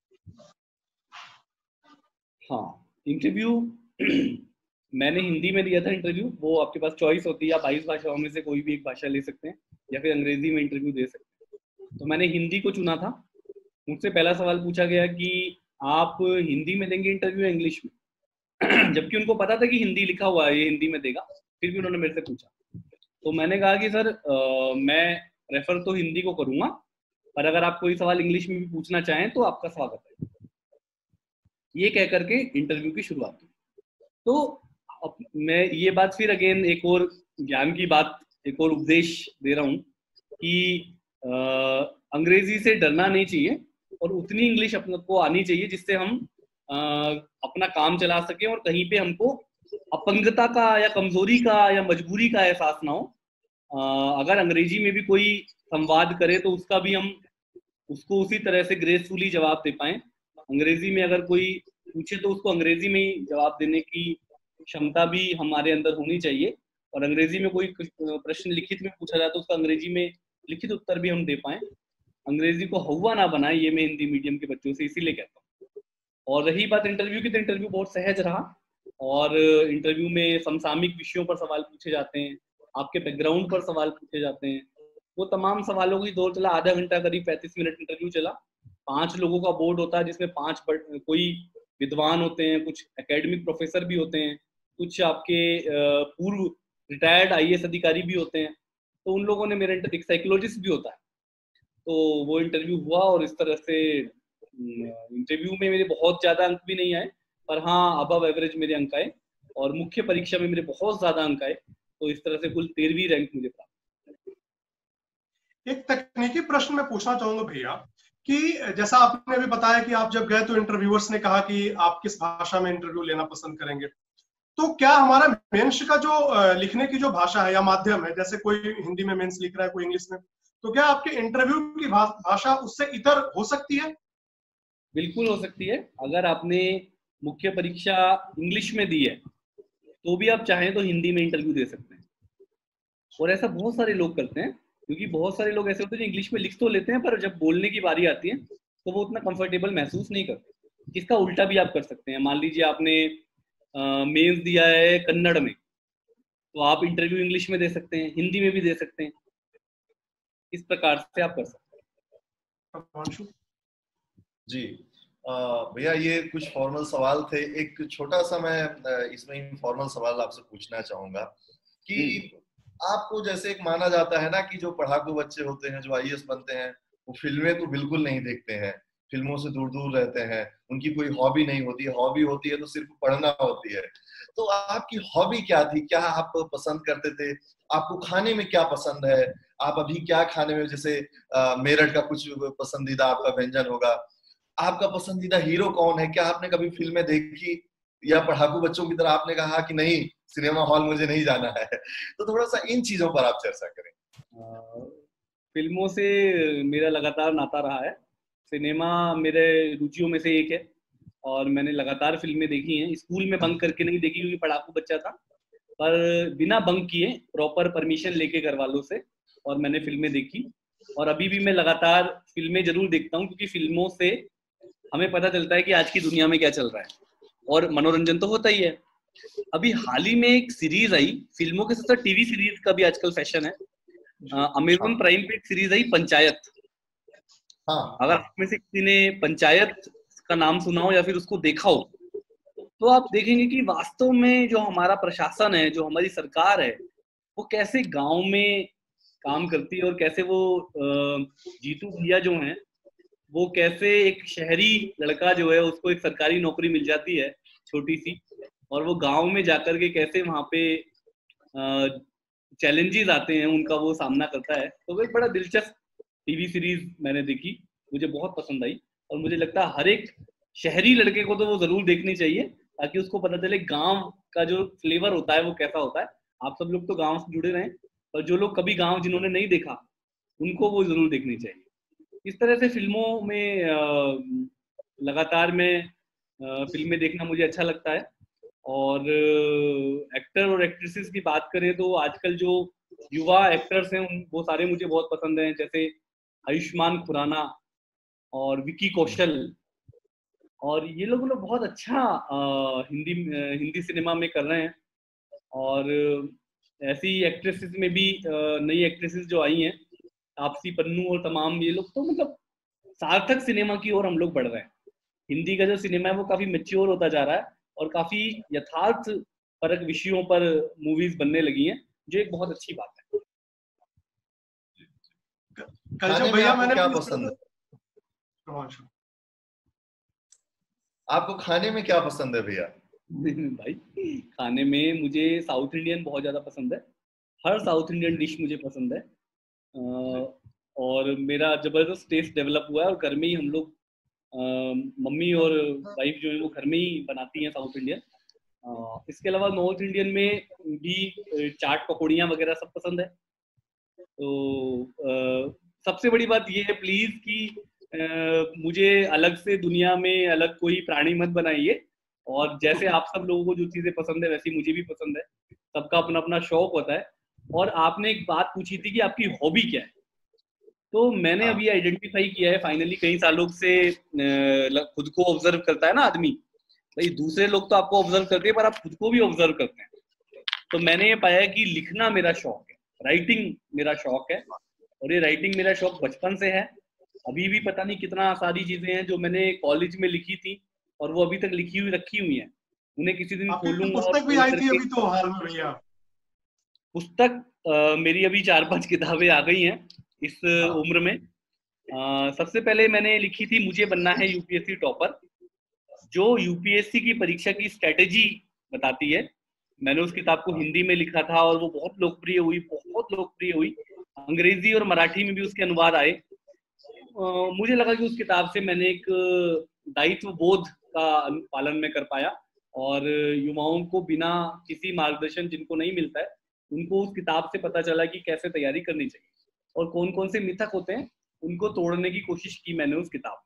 हाँ, इंटरव्यू मैंने हिंदी में दिया था इंटरव्यू। वो आपके पास चॉइस होती है, आप बाईस भाषाओं में से कोई भी एक भाषा ले सकते हैं या फिर अंग्रेजी में इंटरव्यू दे सकते हैं। तो मैंने हिंदी को चुना था। मुझसे पहला सवाल पूछा गया कि आप हिंदी में देंगे इंटरव्यू या इंग्लिश में, जबकि उनको पता था कि हिंदी लिखा हुआ है, ये हिंदी में देगा, फिर भी उन्होंने मेरे से पूछा। तो मैंने कहा कि सर आ, मैं रेफर तो हिंदी को करूंगा, पर अगर आप कोई सवाल इंग्लिश में भी पूछना चाहें तो आपका स्वागत है। ये कह करके इंटरव्यू की शुरुआत हुई। तो अब मैं ये बात फिर अगेन एक और ज्ञान की बात, एक और उपदेश दे रहा हूँ कि आ, अंग्रेजी से डरना नहीं चाहिए। और उतनी इंग्लिश अपने को आनी चाहिए जिससे हम आ, अपना काम चला सकें और कहीं पे हमको अपंगता का या कमजोरी का या मजबूरी का एहसास ना हो। आ, अगर अंग्रेजी में भी कोई संवाद करे तो उसका भी हम उसको उसी तरह से ग्रेसफुली जवाब दे पाए। अंग्रेजी में अगर कोई पूछे तो उसको अंग्रेजी में ही जवाब देने की क्षमता भी हमारे अंदर होनी चाहिए, और अंग्रेजी में कोई प्रश्न लिखित में पूछा जाए तो उसका अंग्रेजी में लिखित उत्तर भी हम दे पाए। अंग्रेजी को हौवा ना बनाए, ये मैं हिंदी मीडियम के बच्चों से इसीलिए कहता हूँ। और रही बात इंटरव्यू की, तो इंटरव्यू बहुत सहज रहा, और इंटरव्यू में समसामयिक विषयों पर सवाल पूछे जाते हैं, आपके बैकग्राउंड पर सवाल पूछे जाते हैं। वो तमाम सवालों की दौर चला, आधा घंटा करीब पैंतीस मिनट इंटरव्यू चला। पांच लोगों का बोर्ड होता है जिसमें पांच कोई विद्वान होते हैं, कुछ एकेडमिक प्रोफेसर भी होते हैं, कुछ आपके पूर्व रिटायर्ड आई ए एस अधिकारी भी होते हैं। तो उन लोगों ने मेरे एक साइकोलॉजिस्ट भी होता है, तो वो इंटरव्यू हुआ, और इस तरह से इंटरव्यू में मेरे बहुत ज्यादा अंक भी नहीं आए, पर हाँ अबव एवरेज मेरे अंक आए, और मुख्य परीक्षा में मेरे बहुत ज्यादा अंक आए। तो इस तरह से कुल तेरहवीं रैंक मुझे प्राप्त। एक तकनीकी प्रश्न मैं पूछना चाहूंगा भैया कि जैसा आपने अभी बताया कि आप जब गए तो इंटरव्यूअर्स ने कहा कि आप किस भाषा में इंटरव्यू लेना पसंद करेंगे, तो क्या हमारा मेंस का जो लिखने की जो भाषा है या माध्यम है, जैसे कोई हिंदी में मेंस लिख रहा है कोई इंग्लिश में, तो क्या आपके इंटरव्यू की भाषा उससे इतर हो सकती है? बिल्कुल हो सकती है। अगर आपने मुख्य परीक्षा इंग्लिश में दी है तो भी आप चाहें तो हिंदी में इंटरव्यू दे सकते हैं, और ऐसा बहुत सारे लोग करते हैं, क्योंकि बहुत सारे लोग ऐसे होते हैं जो इंग्लिश में लिख तो लेते हैं पर जब बोलने की बारी आती है तो वो उतना कंफर्टेबल महसूस नहीं करते। इसका उल्टा भी आप कर सकते हैं। मान लीजिए आपने मेंस दिया है कन्नड़ में, तो आप इंटरव्यू इंग्लिश में दे सकते हैं, हिंदी में भी दे सकते हैं। इस प्रकार से आप कर सकते हैं। जी भैया, ये कुछ फॉर्मल सवाल थे। एक छोटा सा मैं इसमें इनफॉर्मल सवाल आपसे पूछना चाहूंगा कि आपको जैसे एक माना जाता है ना कि जो पढ़ाकू बच्चे होते हैं जो आई ए एस बनते हैं वो फिल्में तो बिल्कुल नहीं देखते हैं, फिल्मों से दूर दूर रहते हैं, उनकी कोई हॉबी नहीं होती है, हॉबी होती है तो सिर्फ पढ़ना होती है। तो आपकी हॉबी क्या थी? क्या आप पसंद करते थे? आपको खाने में क्या पसंद है? आप अभी क्या खाने में, जैसे मेरठ का कुछ पसंदीदा आपका व्यंजन होगा, आपका पसंदीदा हीरो कौन है? क्या आपने कभी फिल्में देखी, या पढ़ाकू बच्चों की तरह आपने कहा कि नहीं सिनेमा हॉल मुझे नहीं जाना है? तो थोड़ा सा इन चीजों पर आप चर्चा करें। आ, फिल्मों से मेरा लगातार नाता रहा है। सिनेमा मेरे रुचियों में से एक है, और मैंने लगातार फिल्में देखी हैं। स्कूल में बंक करके नहीं देखी क्योंकि पढ़ाकू बच्चा था, पर बिना बंक किए प्रॉपर परमिशन लेके घर वालों से, और मैंने फिल्में देखी। और अभी भी मैं लगातार फिल्में जरूर देखता हूँ, क्योंकि फिल्मों से हमें पता चलता है कि आज की दुनिया में क्या चल रहा है, और मनोरंजन तो होता ही है। अभी हाल ही में एक सीरीज आई, फिल्मों के साथ टीवी सीरीज का भी आजकल फैशन है। अमेज़न प्राइम पे एक सीरीज आई पंचायत। हाँ, अगर आप में से किसी ने पंचायत का नाम सुना हो या फिर उसको देखा हो, तो आप देखेंगे कि वास्तव में जो हमारा प्रशासन है, जो हमारी सरकार है, वो कैसे गांव में काम करती है, और कैसे वो जीतू भैया जो हैं वो कैसे एक शहरी लड़का जो है उसको एक सरकारी नौकरी मिल जाती है छोटी सी, और वो गांव में जाकर के कैसे वहां पे चैलेंजेस आते हैं उनका वो सामना करता है। तो वो एक बड़ा दिलचस्प टीवी सीरीज मैंने देखी, मुझे बहुत पसंद आई, और मुझे लगता है हर एक शहरी लड़के को तो वो जरूर देखनी चाहिए, ताकि उसको पता चले गांव का जो फ्लेवर होता है वो कैसा होता है। आप सब लोग तो गांव से जुड़े रहे, और जो लोग कभी गांव जिन्होंने नहीं देखा उनको वो जरूर देखनी चाहिए। इस तरह से फिल्मों में लगातार में फिल्में देखना मुझे अच्छा लगता है। और एक्टर और एक्ट्रेसेस की बात करें तो आजकल जो युवा एक्टर्स हैं वो सारे मुझे बहुत पसंद हैं, जैसे आयुष्मान खुराना और विकी कौशल, और ये लोग लोग बहुत अच्छा आ, हिंदी हिंदी सिनेमा में कर रहे हैं। और ऐसी एक्ट्रेसेस में भी नई एक्ट्रेसेस जो आई हैं, तापसी पन्नू और तमाम ये लोग, तो मतलब सार्थक सिनेमा की ओर हम लोग बढ़ रहे हैं। हिंदी का जो सिनेमा है वो काफी मैच्योर होता जा रहा है, और काफी यथार्थ परक विषयों पर मूवीज बनने लगी हैं, जो एक बहुत अच्छी बात है। कल जो भैया मैंने क्या पसंद है? आपको खाने में क्या पसंद है भैया? भाई खाने में मुझे साउथ इंडियन बहुत ज्यादा पसंद है। हर साउथ इंडियन डिश मुझे पसंद है, और मेरा जबरदस्त टेस्ट डेवलप हुआ है, और घर में ही हम लोग मम्मी और वाइफ जो है वो घर में ही बनाती हैं साउथ इंडियन। इसके अलावा नॉर्थ इंडियन में भी चाट पकौड़ियाँ वगैरह सब पसंद है। तो आ, सबसे बड़ी बात ये है प्लीज कि आ, मुझे अलग से दुनिया में अलग कोई प्राणी मत बनाइए, और जैसे आप सब लोगों को जो चीजें पसंद है वैसी मुझे भी पसंद है। सबका अपना अपना शौक होता है। और आपने एक बात पूछी थी कि आपकी हॉबी क्या है, तो मैंने अभी आइडेंटिफाई किया है फाइनली, कई सालों से खुद को ऑब्जर्व करता है ना आदमी, भाई दूसरे लोग तो आपको ऑब्जर्व करते हैं पर आप खुद को भी ऑब्जर्व करते हैं। तो मैंने ये पाया कि लिखना मेरा शौक है, राइटिंग मेरा शौक है, और ये राइटिंग मेरा शौक बचपन से है। अभी भी पता नहीं कितना सारी चीजें हैं जो मैंने कॉलेज में लिखी थी और वो अभी तक लिखी हुई रखी हुई हैं, उन्हें किसी दिन खोलूंगा। पुस्तक भी आई थी अभी तो हाल में भैया। पुस्तक आ, मेरी अभी चार पांच किताबें आ गई हैं इस उम्र में। आ, सबसे पहले मैंने लिखी थी मुझे बनना है यूपीएससी टॉपर, जो यूपीएससी की परीक्षा की स्ट्रेटेजी बताती है। मैंने उस किताब को हिंदी में लिखा था और वो बहुत लोकप्रिय हुई, बहुत लोकप्रिय हुई। अंग्रेजी और मराठी में भी उसके अनुवाद आए। मुझे लगा कि उस किताब से मैंने एक दायित्व बोध का पालन में कर पाया, और युवाओं को बिना किसी मार्गदर्शन जिनको नहीं मिलता है उनको उस किताब से पता चला कि कैसे तैयारी करनी चाहिए और कौन कौन से मिथक होते हैं, उनको तोड़ने की कोशिश की मैंने उस किताब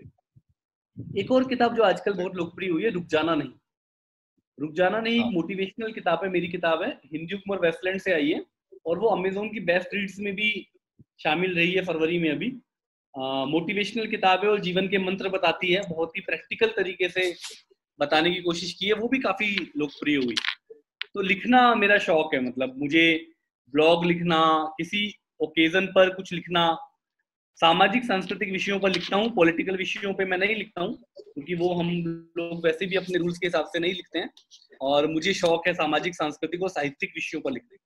में। एक और किताब जो आजकल बहुत लोकप्रिय हुई है, रुक जाना नहीं। रुक जाना नहीं एक मोटिवेशनल किताब है, मेरी किताब है, हिंदी कुमार वेस्टलैंड से आई है और वो अमेजोन की बेस्ट रीड्स में भी शामिल रही है फरवरी में अभी। मोटिवेशनल किताब है और जीवन के मंत्र बताती है, बहुत ही प्रैक्टिकल तरीके से बताने की कोशिश की है, वो भी काफी लोकप्रिय हुई। तो लिखना मेरा शौक है, मतलब मुझे ब्लॉग लिखना, किसी ओकेजन पर कुछ लिखना, सामाजिक सांस्कृतिक विषयों पर लिखता हूँ, पॉलिटिकल विषयों पे मैं नहीं लिखता हूँ क्योंकि वो हम लोग वैसे भी अपने रूल्स के हिसाब से नहीं लिखते हैं, और मुझे शौक है सामाजिक सांस्कृतिक और साहित्यिक विषयों पर लिखने।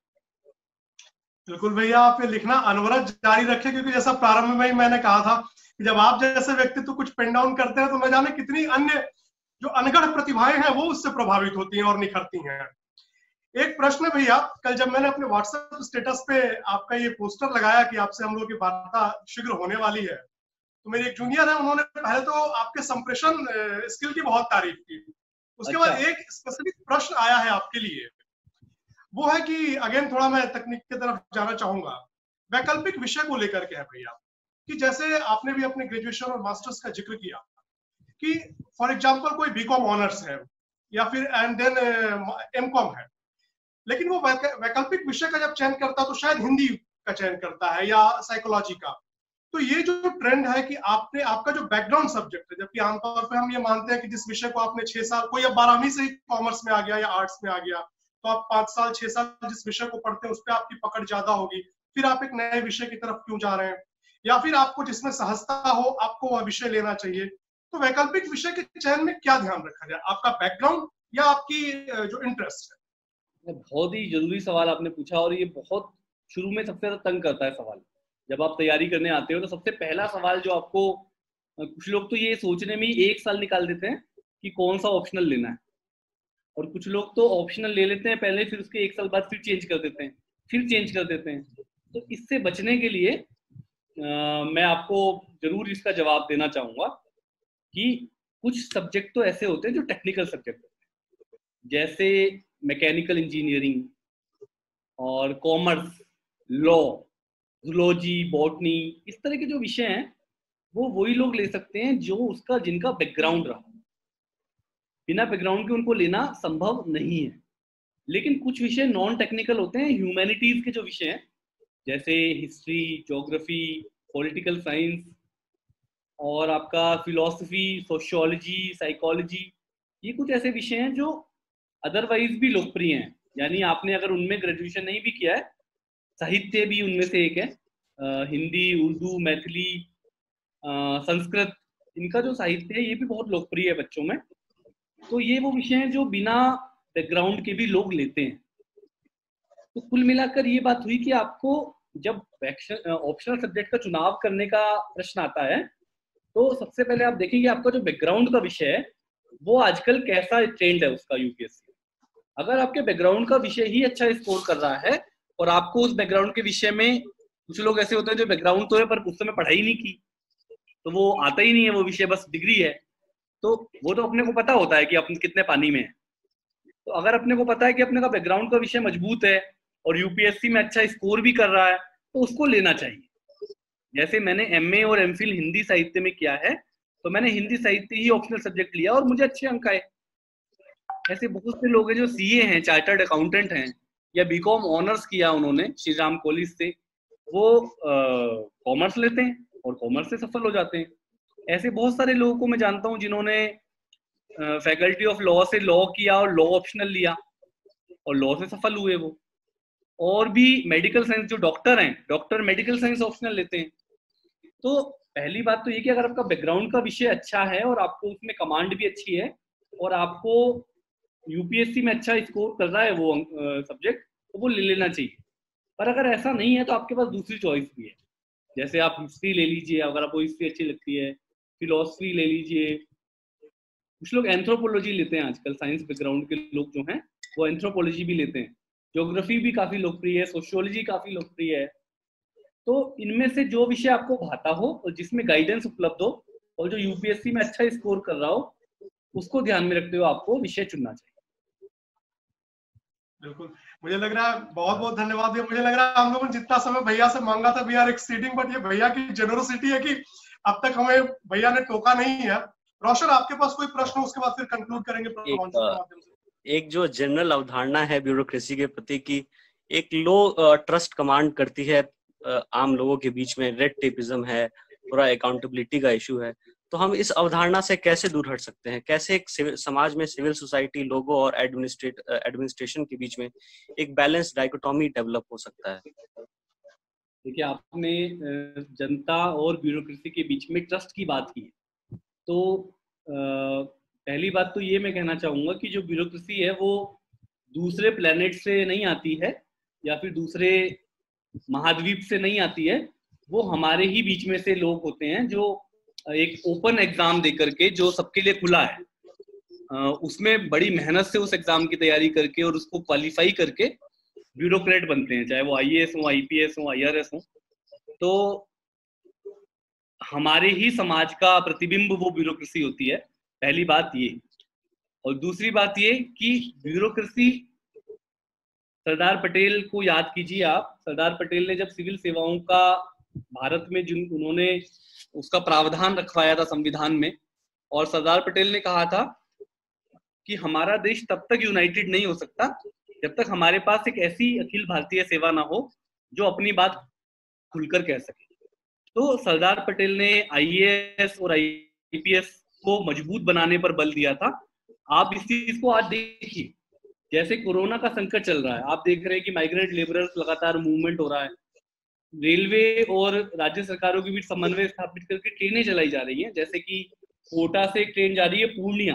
बिल्कुल भैया, आप ये लिखना अनवरत जारी रखें, क्योंकि जैसा प्रारंभ में ही मैंने कहा था कि जब आप जैसे व्यक्ति तो कुछ पेन डाउन करते हैं तो न जाने कितनी अन्य जो अनगढ़ प्रतिभाएं हैं वो उससे प्रभावित होती हैं और निखरती हैं। एक प्रश्न भैया, कल जब मैंने अपने व्हाट्सएप स्टेटस पे आपका ये पोस्टर लगाया कि आपसे हम लोग की वार्ता शीघ्र होने वाली है, तो मेरे एक जूनियर है, उन्होंने पहले तो आपके संप्रेषण स्किल की बहुत तारीफ की। उसके बाद अच्छा। एक स्पेसिफिक प्रश्न आया है आपके लिए, वो है कि अगेन थोड़ा मैं तकनीक की तरफ जाना चाहूंगा, वैकल्पिक विषय को लेकर के है भैया, कि जैसे आपने भी अपने ग्रेजुएशन और मास्टर्स का जिक्र किया कि फॉर एग्जांपल कोई बीकॉम ऑनर्स है या फिर एंड देन एमकॉम है, लेकिन वो वैकल्पिक विषय का जब चयन करता है तो शायद हिंदी का चयन करता है या साइकोलॉजी का। तो ये जो ट्रेंड है कि आपने आपका जो बैकग्राउंड सब्जेक्ट है, जबकि आमतौर पर हम ये मानते हैं कि जिस विषय को आपने छह साल, कोई अब बारहवीं से ही कॉमर्स में आ गया या आर्ट्स में आ गया, तो आप पांच साल छह साल जिस विषय को पढ़ते हैं उस पर आपकी पकड़ ज्यादा होगी, फिर आप एक नए विषय की तरफ क्यों जा रहे हैं, या फिर आपको जिसमें सहजता हो आपको वह विषय लेना चाहिए। तो वैकल्पिक विषय के चयन में क्या ध्यान रखा जाए, आपका बैकग्राउंड या आपकी जो इंटरेस्ट है? बहुत ही जरूरी सवाल आपने पूछा, और ये बहुत शुरू में सबसे ज्यादा तंग करता है सवाल। जब आप तैयारी करने आते हो तो सबसे पहला सवाल जो आपको, कुछ लोग तो ये सोचने में ही एक साल निकाल देते हैं कि कौन सा ऑप्शनल लेना है, और कुछ लोग तो ऑप्शनल ले लेते हैं पहले, फिर उसके एक साल बाद फिर चेंज कर देते हैं, फिर चेंज कर देते हैं। तो इससे बचने के लिए आ, मैं आपको जरूर इसका जवाब देना चाहूंगा कि कुछ सब्जेक्ट तो ऐसे होते हैं जो टेक्निकल सब्जेक्ट होते हैं, जैसे मैकेनिकल इंजीनियरिंग और कॉमर्स, लॉ, जूलॉजी, बॉटनी, इस तरह के जो विषय हैं वो वही लोग ले सकते हैं जो उसका जिनका बैकग्राउंड रहा। बिना बैकग्राउंड के उनको लेना संभव नहीं है। लेकिन कुछ विषय नॉन टेक्निकल होते हैं, ह्यूमैनिटीज के जो विषय हैं जैसे हिस्ट्री, ज्योग्राफी, पॉलिटिकल साइंस और आपका फिलॉसफी, सोशियोलॉजी, साइकोलॉजी, ये कुछ ऐसे विषय हैं जो अदरवाइज भी लोकप्रिय हैं। यानी आपने अगर उनमें ग्रेजुएशन नहीं भी किया है, साहित्य भी उनमें से एक है, आ, हिंदी, उर्दू, मैथिली, संस्कृत, इनका जो साहित्य है ये भी बहुत लोकप्रिय है बच्चों में। तो ये वो विषय हैं जो बिना बैकग्राउंड के भी लोग लेते हैं। तो कुल मिलाकर ये बात हुई कि आपको जब ऑप्शनल सब्जेक्ट का चुनाव करने का प्रश्न आता है तो सबसे पहले आप देखेंगे आपका जो बैकग्राउंड का विषय है वो आजकल कैसा ट्रेंड है उसका यूपीएससी। अगर आपके बैकग्राउंड का विषय ही अच्छा स्कोर कर रहा है और आपको उस बैकग्राउंड के विषय में, कुछ लोग ऐसे होते हैं जो बैकग्राउंड तो है पर उस समय पढ़ाई नहीं की, तो वो आता ही नहीं है वो विषय, बस डिग्री है। तो वो तो अपने को पता होता है कि अपन कितने पानी में है। तो अगर अपने को पता है कि अपने का बैकग्राउंड का विषय मजबूत है और यूपीएससी में अच्छा स्कोर भी कर रहा है, तो उसको लेना चाहिए। जैसे मैंने एमए और एमफिल हिंदी साहित्य में किया है, तो मैंने हिंदी साहित्य ही ऑप्शनल सब्जेक्ट लिया और मुझे अच्छे अंक आए। ऐसे बहुत से लोग हैं जो सीए हैं, चार्टर्ड अकाउंटेंट हैं, या बीकॉम ऑनर्स किया उन्होंने श्री राम कॉलेज से, वो कॉमर्स लेते हैं और कॉमर्स से सफल हो जाते हैं। ऐसे बहुत सारे लोगों को मैं जानता हूँ जिन्होंने फैकल्टी ऑफ लॉ से लॉ किया और लॉ ऑप्शनल लिया और लॉ से सफल हुए वो। और भी मेडिकल साइंस जो डॉक्टर हैं, डॉक्टर मेडिकल साइंस ऑप्शनल लेते हैं। तो पहली बात तो ये कि अगर आपका बैकग्राउंड का विषय अच्छा है और आपको उसमें कमांड भी अच्छी है और आपको यूपीएससी में अच्छा स्कोर कर रहा है वो सब्जेक्ट, तो वो ले लेना चाहिए। पर अगर ऐसा नहीं है तो आपके पास दूसरी चॉइस भी है। जैसे आप हिस्ट्री ले लीजिए, अगर आपको हिस्ट्री अच्छी लगती है, फिलोसफी ले लीजिए, कुछ लोग एंथ्रोपोलॉजी लेते हैं आजकल, साइंस बैकग्राउंड के लोग जो हैं वो एंथ्रोपोलॉजी भी लेते हैं, ज्योग्राफी भी काफी लोकप्रिय है, सोशियोलॉजी काफी लोकप्रिय है। तो इनमें से जो विषय आपको भाता हो और जिसमें गाइडेंस उपलब्ध हो और जो यूपीएससी में अच्छा स्कोर कर रहा हो, उसको ध्यान में रखते हुए आपको विषय चुनना चाहिए। बिल्कुल, मुझे लग रहा है, बहुत बहुत धन्यवाद भैया। मुझे लग रहा है हम लोगों ने जितना समय भैया से मांगा था, वी आर एक्सीडिंग, बट ये भैया की जेनरोसिटी है कि अब तक हमें भैया ने टोका नहीं है। रोशन, आपके पास कोई प्रश्न हो, उसके बाद फिर कंक्लूड करेंगे एक, के माध्यम से। एक जो जनरल अवधारणा है ब्यूरोक्रेसी के प्रति की, एक लो ट्रस्ट कमांड करती है आम लोगों के बीच में, रेड टेपिज्म है, पूरा अकाउंटेबिलिटी का इशू है। तो हम इस अवधारणा से कैसे दूर हट सकते हैं? कैसे एक समाज में सिविल सोसाइटी, लोगों और एडमिनिस्ट्रेट एडमिनिस्ट्रेशन के बीच में एक बैलेंस डाइकोटॉमी डेवलप हो सकता है? देखिए, आपने जनता और ब्यूरोक्रेसी के बीच में ट्रस्ट की बात की, तो पहली बात तो ये मैं कहना चाहूंगा कि जो ब्यूरोक्रेसी है वो दूसरे प्लेनेट से नहीं आती है या फिर दूसरे महाद्वीप से नहीं आती है। वो हमारे ही बीच में से लोग होते हैं जो एक ओपन एग्जाम दे करके, जो सबके लिए खुला है, उसमें बड़ी मेहनत से उस एग्जाम की तैयारी करके और उसको क्वालिफाई करके ब्यूरोक्रेट बनते हैं, चाहे वो आईएएस हो, आईपीएस हो, आईआरएस हो। तो हमारे ही समाज का प्रतिबिंब वो ब्यूरोक्रेसी होती है, पहली बात ये। और दूसरी बात ये कि ब्यूरोक्रेसी, सरदार पटेल को याद कीजिए आप। सरदार पटेल ने जब सिविल सेवाओं का भारत में जिन उन्होंने उसका प्रावधान रखवाया था संविधान में, और सरदार पटेल ने कहा था कि हमारा देश तब तक यूनाइटेड नहीं हो सकता जब तक हमारे पास एक ऐसी अखिल भारतीय सेवा ना हो जो अपनी बात खुलकर कह सके। तो सरदार पटेल ने आईएएस और आईपीएस को मजबूत बनाने पर बल दिया था। आप इस चीज को आज देखिए, जैसे कोरोना का संकट चल रहा है, आप देख रहे हैं कि माइग्रेंट लेबरर्स लगातार मूवमेंट हो रहा है। रेलवे और राज्य सरकारों के बीच समन्वय स्थापित करके ट्रेनें चलाई जा रही हैं, जैसे कि कोटा से एक ट्रेन जा रही है पूर्णिया,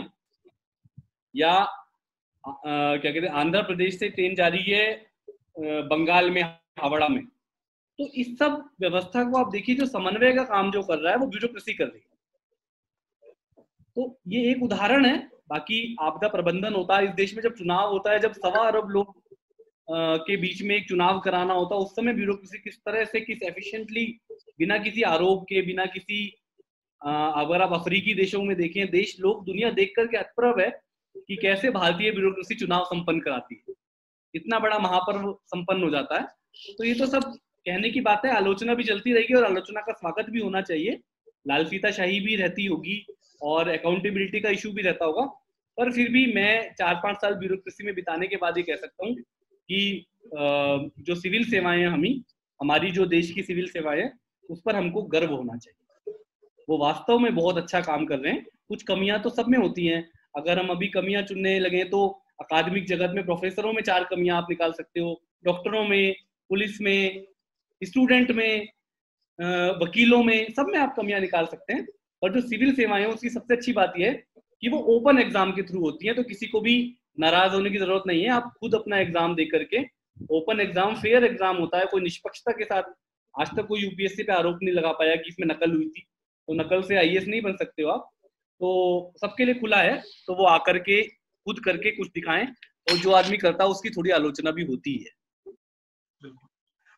या आ, क्या कहते हैं आंध्र प्रदेश से ट्रेन जा रही है बंगाल में, हावड़ा में। तो इस सब व्यवस्था को आप देखिए, जो समन्वय का काम जो कर रहा है वो ब्यूरोक्रेसी कर रही है। तो ये एक उदाहरण है। बाकी आपदा प्रबंधन होता है इस देश में, जब चुनाव होता है, जब सवा अरब लोग के बीच में एक चुनाव कराना होता है, उस समय ब्यूरोक्रेसी किस तरह से, किस एफिशिएंटली, बिना किसी आरोप के, बिना किसी आ, अगर आप अफ्रीकी देशों में देखें, देश लोग दुनिया देख करके अतप्रभ है कि कैसे भारतीय ब्यूरोक्रेसी चुनाव संपन्न कराती है, इतना बड़ा महापर्व संपन्न हो जाता है। तो ये तो सब कहने की बात है, आलोचना भी चलती रहेगी और आलोचना का स्वागत भी होना चाहिए। लाल फीताशाही भी रहती होगी और अकाउंटेबिलिटी का इशू भी रहता होगा, पर फिर भी मैं चार पांच साल ब्यूरोक्रेसी में बिताने के बाद ये कह सकता हूँ कि जो सिविल सेवाएं हैं, हमी हमारी जो देश की सिविल सेवाएं हैं, उस पर हमको गर्व होना चाहिए। वो वास्तव में बहुत अच्छा काम कर रहे हैं। कुछ कमियां तो सब में होती हैं। अगर हम अभी कमियां चुनने लगे तो अकादमिक जगत में प्रोफेसरों में चार कमियां आप निकाल सकते हो, डॉक्टरों में, पुलिस में, स्टूडेंट में, वकीलों में, सब में आप कमियां निकाल सकते हैं। और जो सिविल सेवाएं हैं उसकी सबसे अच्छी बात यह है कि वो ओपन एग्जाम के थ्रू होती है, तो किसी को भी नाराज होने की जरूरत नहीं है। आप खुद अपना एग्जाम दे करके, ओपन एग्जाम फेयर एग्जाम होता है, कोई निष्पक्षता के साथ। आज तक कोई यूपीएससी पे आरोप नहीं लगा पाया कि इसमें नकल हुई थी, तो नकल से आईएएस नहीं बन सकते हो आप। तो सबके लिए खुला है, तो वो आकर के खुद करके कुछ दिखाएं, और जो आदमी करता है उसकी थोड़ी आलोचना भी होती है।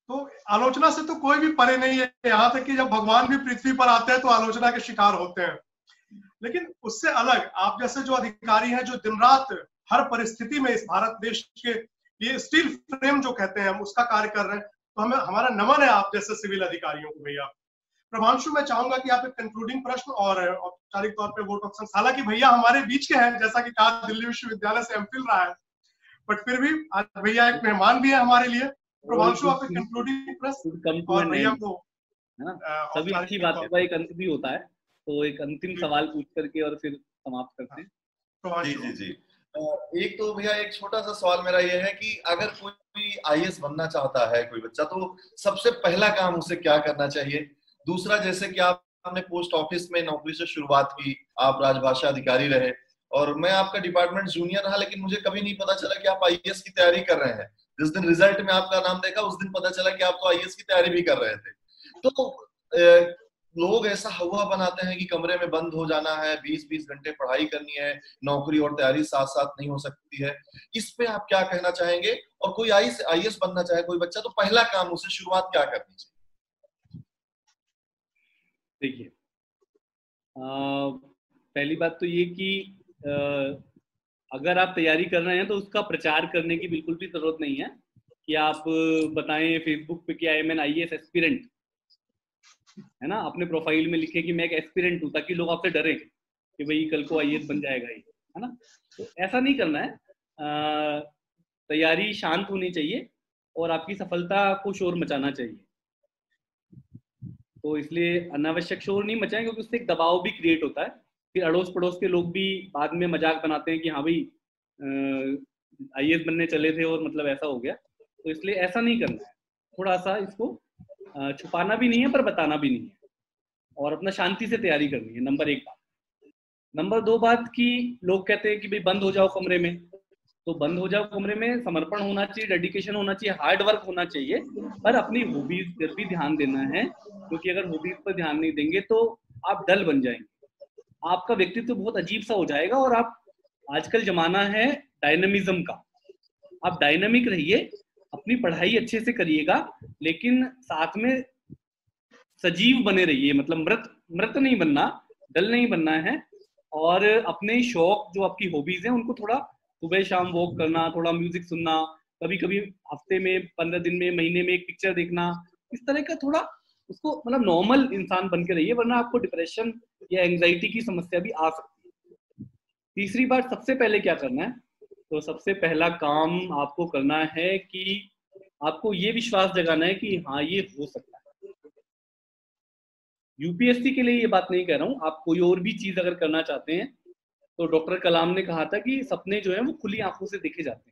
तो आलोचना से तो कोई भी परे नहीं है, यहाँ तक कि जब भगवान भी पृथ्वी पर आते हैं तो आलोचना के शिकार होते हैं। लेकिन उससे अलग आप जैसे जो अधिकारी हैं, जो दिन रात हर परिस्थिति में इस भारत देश के ये स्टील फ्रेम जो कहते हैं हम उसका कार्य कर रहे हैं, तो हमें हमारा नमन है आप जैसे सिविल अधिकारियों को। भैया प्रभांशु, मैं चाहूंगा कि आप एक कंक्लूडिंग प्रश्न और औपचारिक तौर पे वोट ऑप्शन, हालांकि भैया हमारे बीच के हैं, जैसा कि कहा दिल्ली विश्वविद्यालय से एमफिल रहा है, बट फिर भी आज भैया एक मेहमान भी है हमारे लिए। प्रभांशु, आप एक कंक्लूडिंग प्रश्न और भैया को, सभी अच्छी बातों का एक अंत भी होता है, तो एक अंतिम सवाल पूछ करके और फिर समाप्त करते हैं। जी जी जी एक तो भैया एक छोटा सा सवाल मेरा ये है कि अगर कोई आईएएस बनना चाहता है कोई बच्चा, तो सबसे पहला काम उसे क्या करना चाहिए? दूसरा, जैसे कि आपने पोस्ट ऑफिस में नौकरी से शुरुआत की, आप राजभाषा अधिकारी रहे, और मैं आपका डिपार्टमेंट जूनियर रहा, लेकिन मुझे कभी नहीं पता चला कि आप आईएएस की तैयारी कर रहे हैं। जिस दिन रिजल्ट में आपका नाम देखा उस दिन पता चला कि आप तो आईएएस की तैयारी भी कर रहे थे। तो ए, लोग ऐसा हवा बनाते हैं कि कमरे में बंद हो जाना है, बीस बीस घंटे पढ़ाई करनी है, नौकरी और तैयारी साथ साथ नहीं हो सकती है। इस पे आप क्या कहना चाहेंगे? और कोई आईएएस बनना चाहे कोई बच्चा, तो पहला काम उसे शुरुआत क्या करनी चाहिए? देखिए, पहली बात तो ये कि आ, अगर आप तैयारी कर रहे हैं तो उसका प्रचार करने की बिल्कुल भी जरूरत नहीं है कि आप बताएं फेसबुक पे कि I am an IAS aspirant, है ना, अपने प्रोफाइल में लिखे कि मैं एक एस्पिरेंट हूँ, ताकि लोग आपसे डरें कि भाई कल को आईएएस बन जाएगा ही, है ना। तो ऐसा नहीं करना है। आ, तैयारी शांत होनी चाहिए और आपकी सफलता को शोर मचाना चाहिए। तो इसलिए अनावश्यक शोर नहीं मचाएं, क्योंकि उससे एक दबाव भी क्रिएट होता है। फिर अड़ोस पड़ोस के लोग भी बाद में मजाक बनाते हैं कि हाँ भाई आईएएस बनने चले थे और मतलब ऐसा हो गया। तो इसलिए ऐसा नहीं करना है। थोड़ा सा इसको छुपाना भी नहीं है पर बताना भी नहीं है, और अपना शांति से तैयारी करनी है, नंबर एक बात। नंबर दो बात कि लोग कहते हैं कि भाई बंद हो जाओ कमरे में, तो बंद हो जाओ कमरे में समर्पण होना चाहिए, डेडिकेशन होना चाहिए, हार्ड वर्क होना चाहिए, पर अपनी हॉबीज पर भी ध्यान देना है। क्योंकि अगर हॉबीज पर ध्यान नहीं देंगे तो आप डल बन जाएंगे, आपका व्यक्तित्व बहुत अजीब सा हो जाएगा। और आप, आजकल जमाना है डायनामिज्म का, आप डायनामिक रहिए, अपनी पढ़ाई अच्छे से करिएगा, लेकिन साथ में सजीव बने रहिए, मतलब मृत मृत नहीं बनना, डल नहीं बनना है। और अपने शौक जो आपकी हॉबीज हैं उनको थोड़ा सुबह शाम वॉक करना, थोड़ा म्यूजिक सुनना, कभी कभी हफ्ते में, पंद्रह दिन में, महीने में एक पिक्चर देखना, इस तरह का थोड़ा उसको मतलब नॉर्मल इंसान बन के रहिए, वरना आपको डिप्रेशन या एंजाइटी की समस्या भी आ सकती है। तीसरी बात, सबसे पहले क्या करना है, तो सबसे पहला काम आपको करना है कि आपको ये विश्वास जगाना है कि हाँ ये हो सकता है। यूपीएससी के लिए ये बात नहीं कह रहा हूँ, आप कोई और भी चीज अगर करना चाहते हैं तो डॉक्टर कलाम ने कहा था कि सपने जो है वो खुली आंखों से देखे जाते हैं।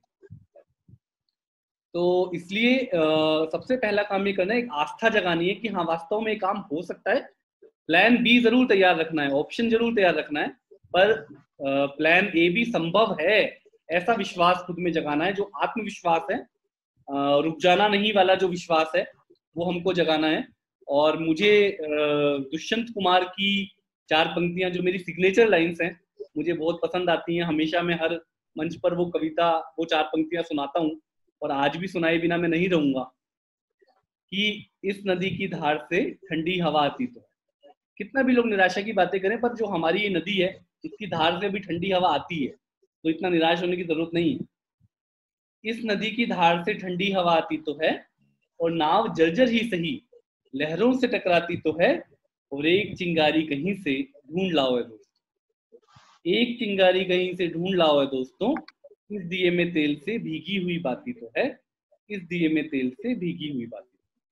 तो इसलिए आ, सबसे पहला काम ये करना है, एक आस्था जगानी है कि हाँ वास्तव में काम हो सकता है। प्लान बी जरूर तैयार रखना है, ऑप्शन जरूर तैयार रखना है, पर आ, प्लान ए भी संभव है, ऐसा विश्वास खुद में जगाना है। जो आत्मविश्वास है, आ, रुक जाना नहीं वाला जो विश्वास है, वो हमको जगाना है। और मुझे दुष्यंत कुमार की चार पंक्तियां, जो मेरी सिग्नेचर लाइंस हैं, मुझे बहुत पसंद आती हैं। हमेशा मैं हर मंच पर वो कविता, वो चार पंक्तियां सुनाता हूँ, और आज भी सुनाए बिना मैं नहीं रहूंगा कि इस नदी की धार से ठंडी हवा आती तो है। कितना भी लोग निराशा की बातें करें, पर जो हमारी ये नदी है, इसकी धार से भी ठंडी हवा आती है, तो इतना निराश होने की जरूरत नहीं है। इस नदी की धार से ठंडी हवा आती तो है, और नाव जर्जर ही सही लहरों से टकराती तो है, और एक चिंगारी कहीं से ढूंढ लाओ है दोस्तों, एक चिंगारी कहीं से ढूंढ लाओ है दोस्तों, इस दिए में तेल से भीगी हुई बाती तो है, इस दिए में तेल से भीगी हुई बाती।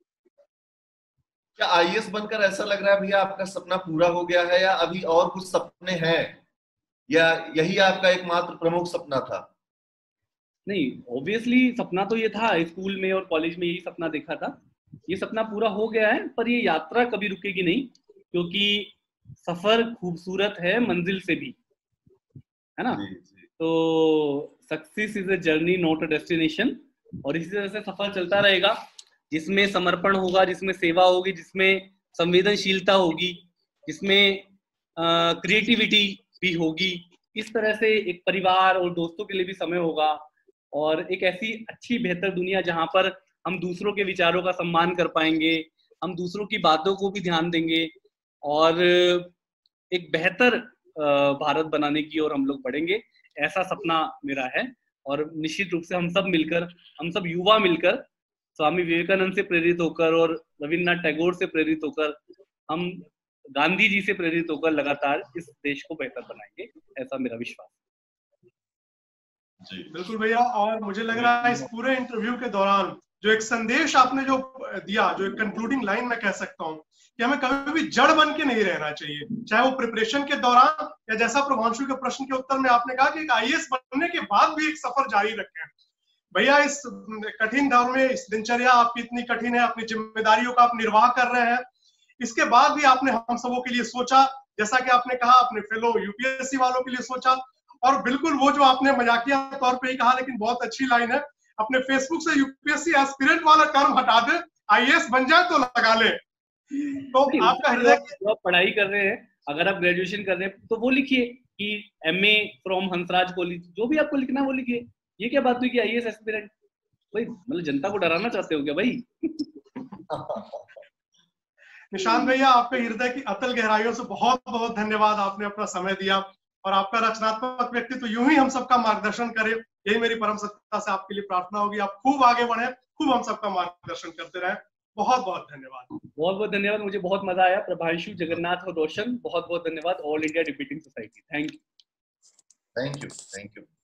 क्या आईएएस बनकर ऐसा लग रहा है भैया आपका सपना पूरा हो गया है, या अभी और कुछ सपने हैं, या यही आपका एकमात्र प्रमुख सपना था? नहीं, ऑब्वियसली सपना तो ये था, स्कूल में और कॉलेज में यही सपना देखा था। ये सपना पूरा हो गया है, पर ये यात्रा कभी रुकेगी नहीं, क्योंकि सफर खूबसूरत है मंजिल से भी, है ना। जी, जी। तो success is a journey not a destination, और इसी तरह से सफर चलता रहेगा, जिसमें समर्पण होगा, जिसमें सेवा होगी, जिसमें संवेदनशीलता होगी, जिसमें क्रिएटिविटी भी होगी। इस तरह से एक परिवार और दोस्तों के लिए भी समय होगा, और एक ऐसी अच्छी बेहतर दुनिया जहां पर हम दूसरों के विचारों का सम्मान कर पाएंगे, हम दूसरों की बातों को भी ध्यान देंगे और एक बेहतर भारत बनाने की ओर हम लोग बढ़ेंगे। ऐसा सपना मेरा है और निश्चित रूप से हम सब मिलकर, हम सब युवा मिलकर स्वामी विवेकानंद से प्रेरित होकर और रविन्द्रनाथ टैगोर से प्रेरित होकर, हम गांधी जी से प्रेरित होकर लगातार इस देश को बेहतर बनाएंगे, ऐसा मेरा विश्वास। जी बिल्कुल भैया, और मुझे लग रहा है इस पूरे इंटरव्यू के दौरान जो एक संदेश आपने जो दिया, जो एक कंक्लूडिंग लाइन मैं कह सकता हूँ कि हमें कभी भी जड़ बन के नहीं रहना चाहिए, चाहे वो प्रिपरेशन के दौरान या जैसा प्रभांशु के प्रश्न के उत्तर में आपने कहा कि आई ए एस बनने के बाद भी एक सफर जारी रखें। भैया इस कठिन दौर में, इस दिनचर्या आपकी इतनी कठिन है, अपनी जिम्मेदारियों का आप निर्वाह कर रहे हैं, इसके बाद भी आपने हम सबों के लिए सोचा, जैसा कि आपने कहा अपने फेलो यूपीएससी वालों के लिए सोचा, और बिल्कुल वो जो आपने मजाकिया तौर पे ही कहा लेकिन बहुत अच्छी लाइन है, अपने फेसबुक से यूपीएससी एस्पिरेंट वाला टर्म हटा दे, आई ए एस बन जाए तो लगा ले। तो आपका हृदय, आप पढ़ाई कर रहे हैं, अगर आप ग्रेजुएशन कर रहे हैं तो वो लिखिए कि एमए फ्रॉम हंसराज कॉलेज, जो भी आपको लिखना है वो लिखिए। ये क्या बात हुई कि आई ए एस एस्पिरेंट? भाई मतलब जनता को डराना चाहते हो क्या भाई? निशान भैया, आपके हृदय की अतल गहराइयों से बहुत बहुत धन्यवाद, आपने अपना समय दिया और आपका रचनात्मक व्यक्तित्व यूं ही हम सबका मार्गदर्शन करे, यही मेरी परम सत्ता से आपके लिए प्रार्थना होगी। आप खूब आगे बढ़े, खूब हम सबका मार्गदर्शन करते रहे। बहुत बहुत धन्यवाद। बहुत बहुत धन्यवाद, मुझे बहुत मजा आया। प्रभांशु, जगन्नाथ और रोशन, बहुत बहुत धन्यवाद। All India debating society, thank you. Thank you thank you.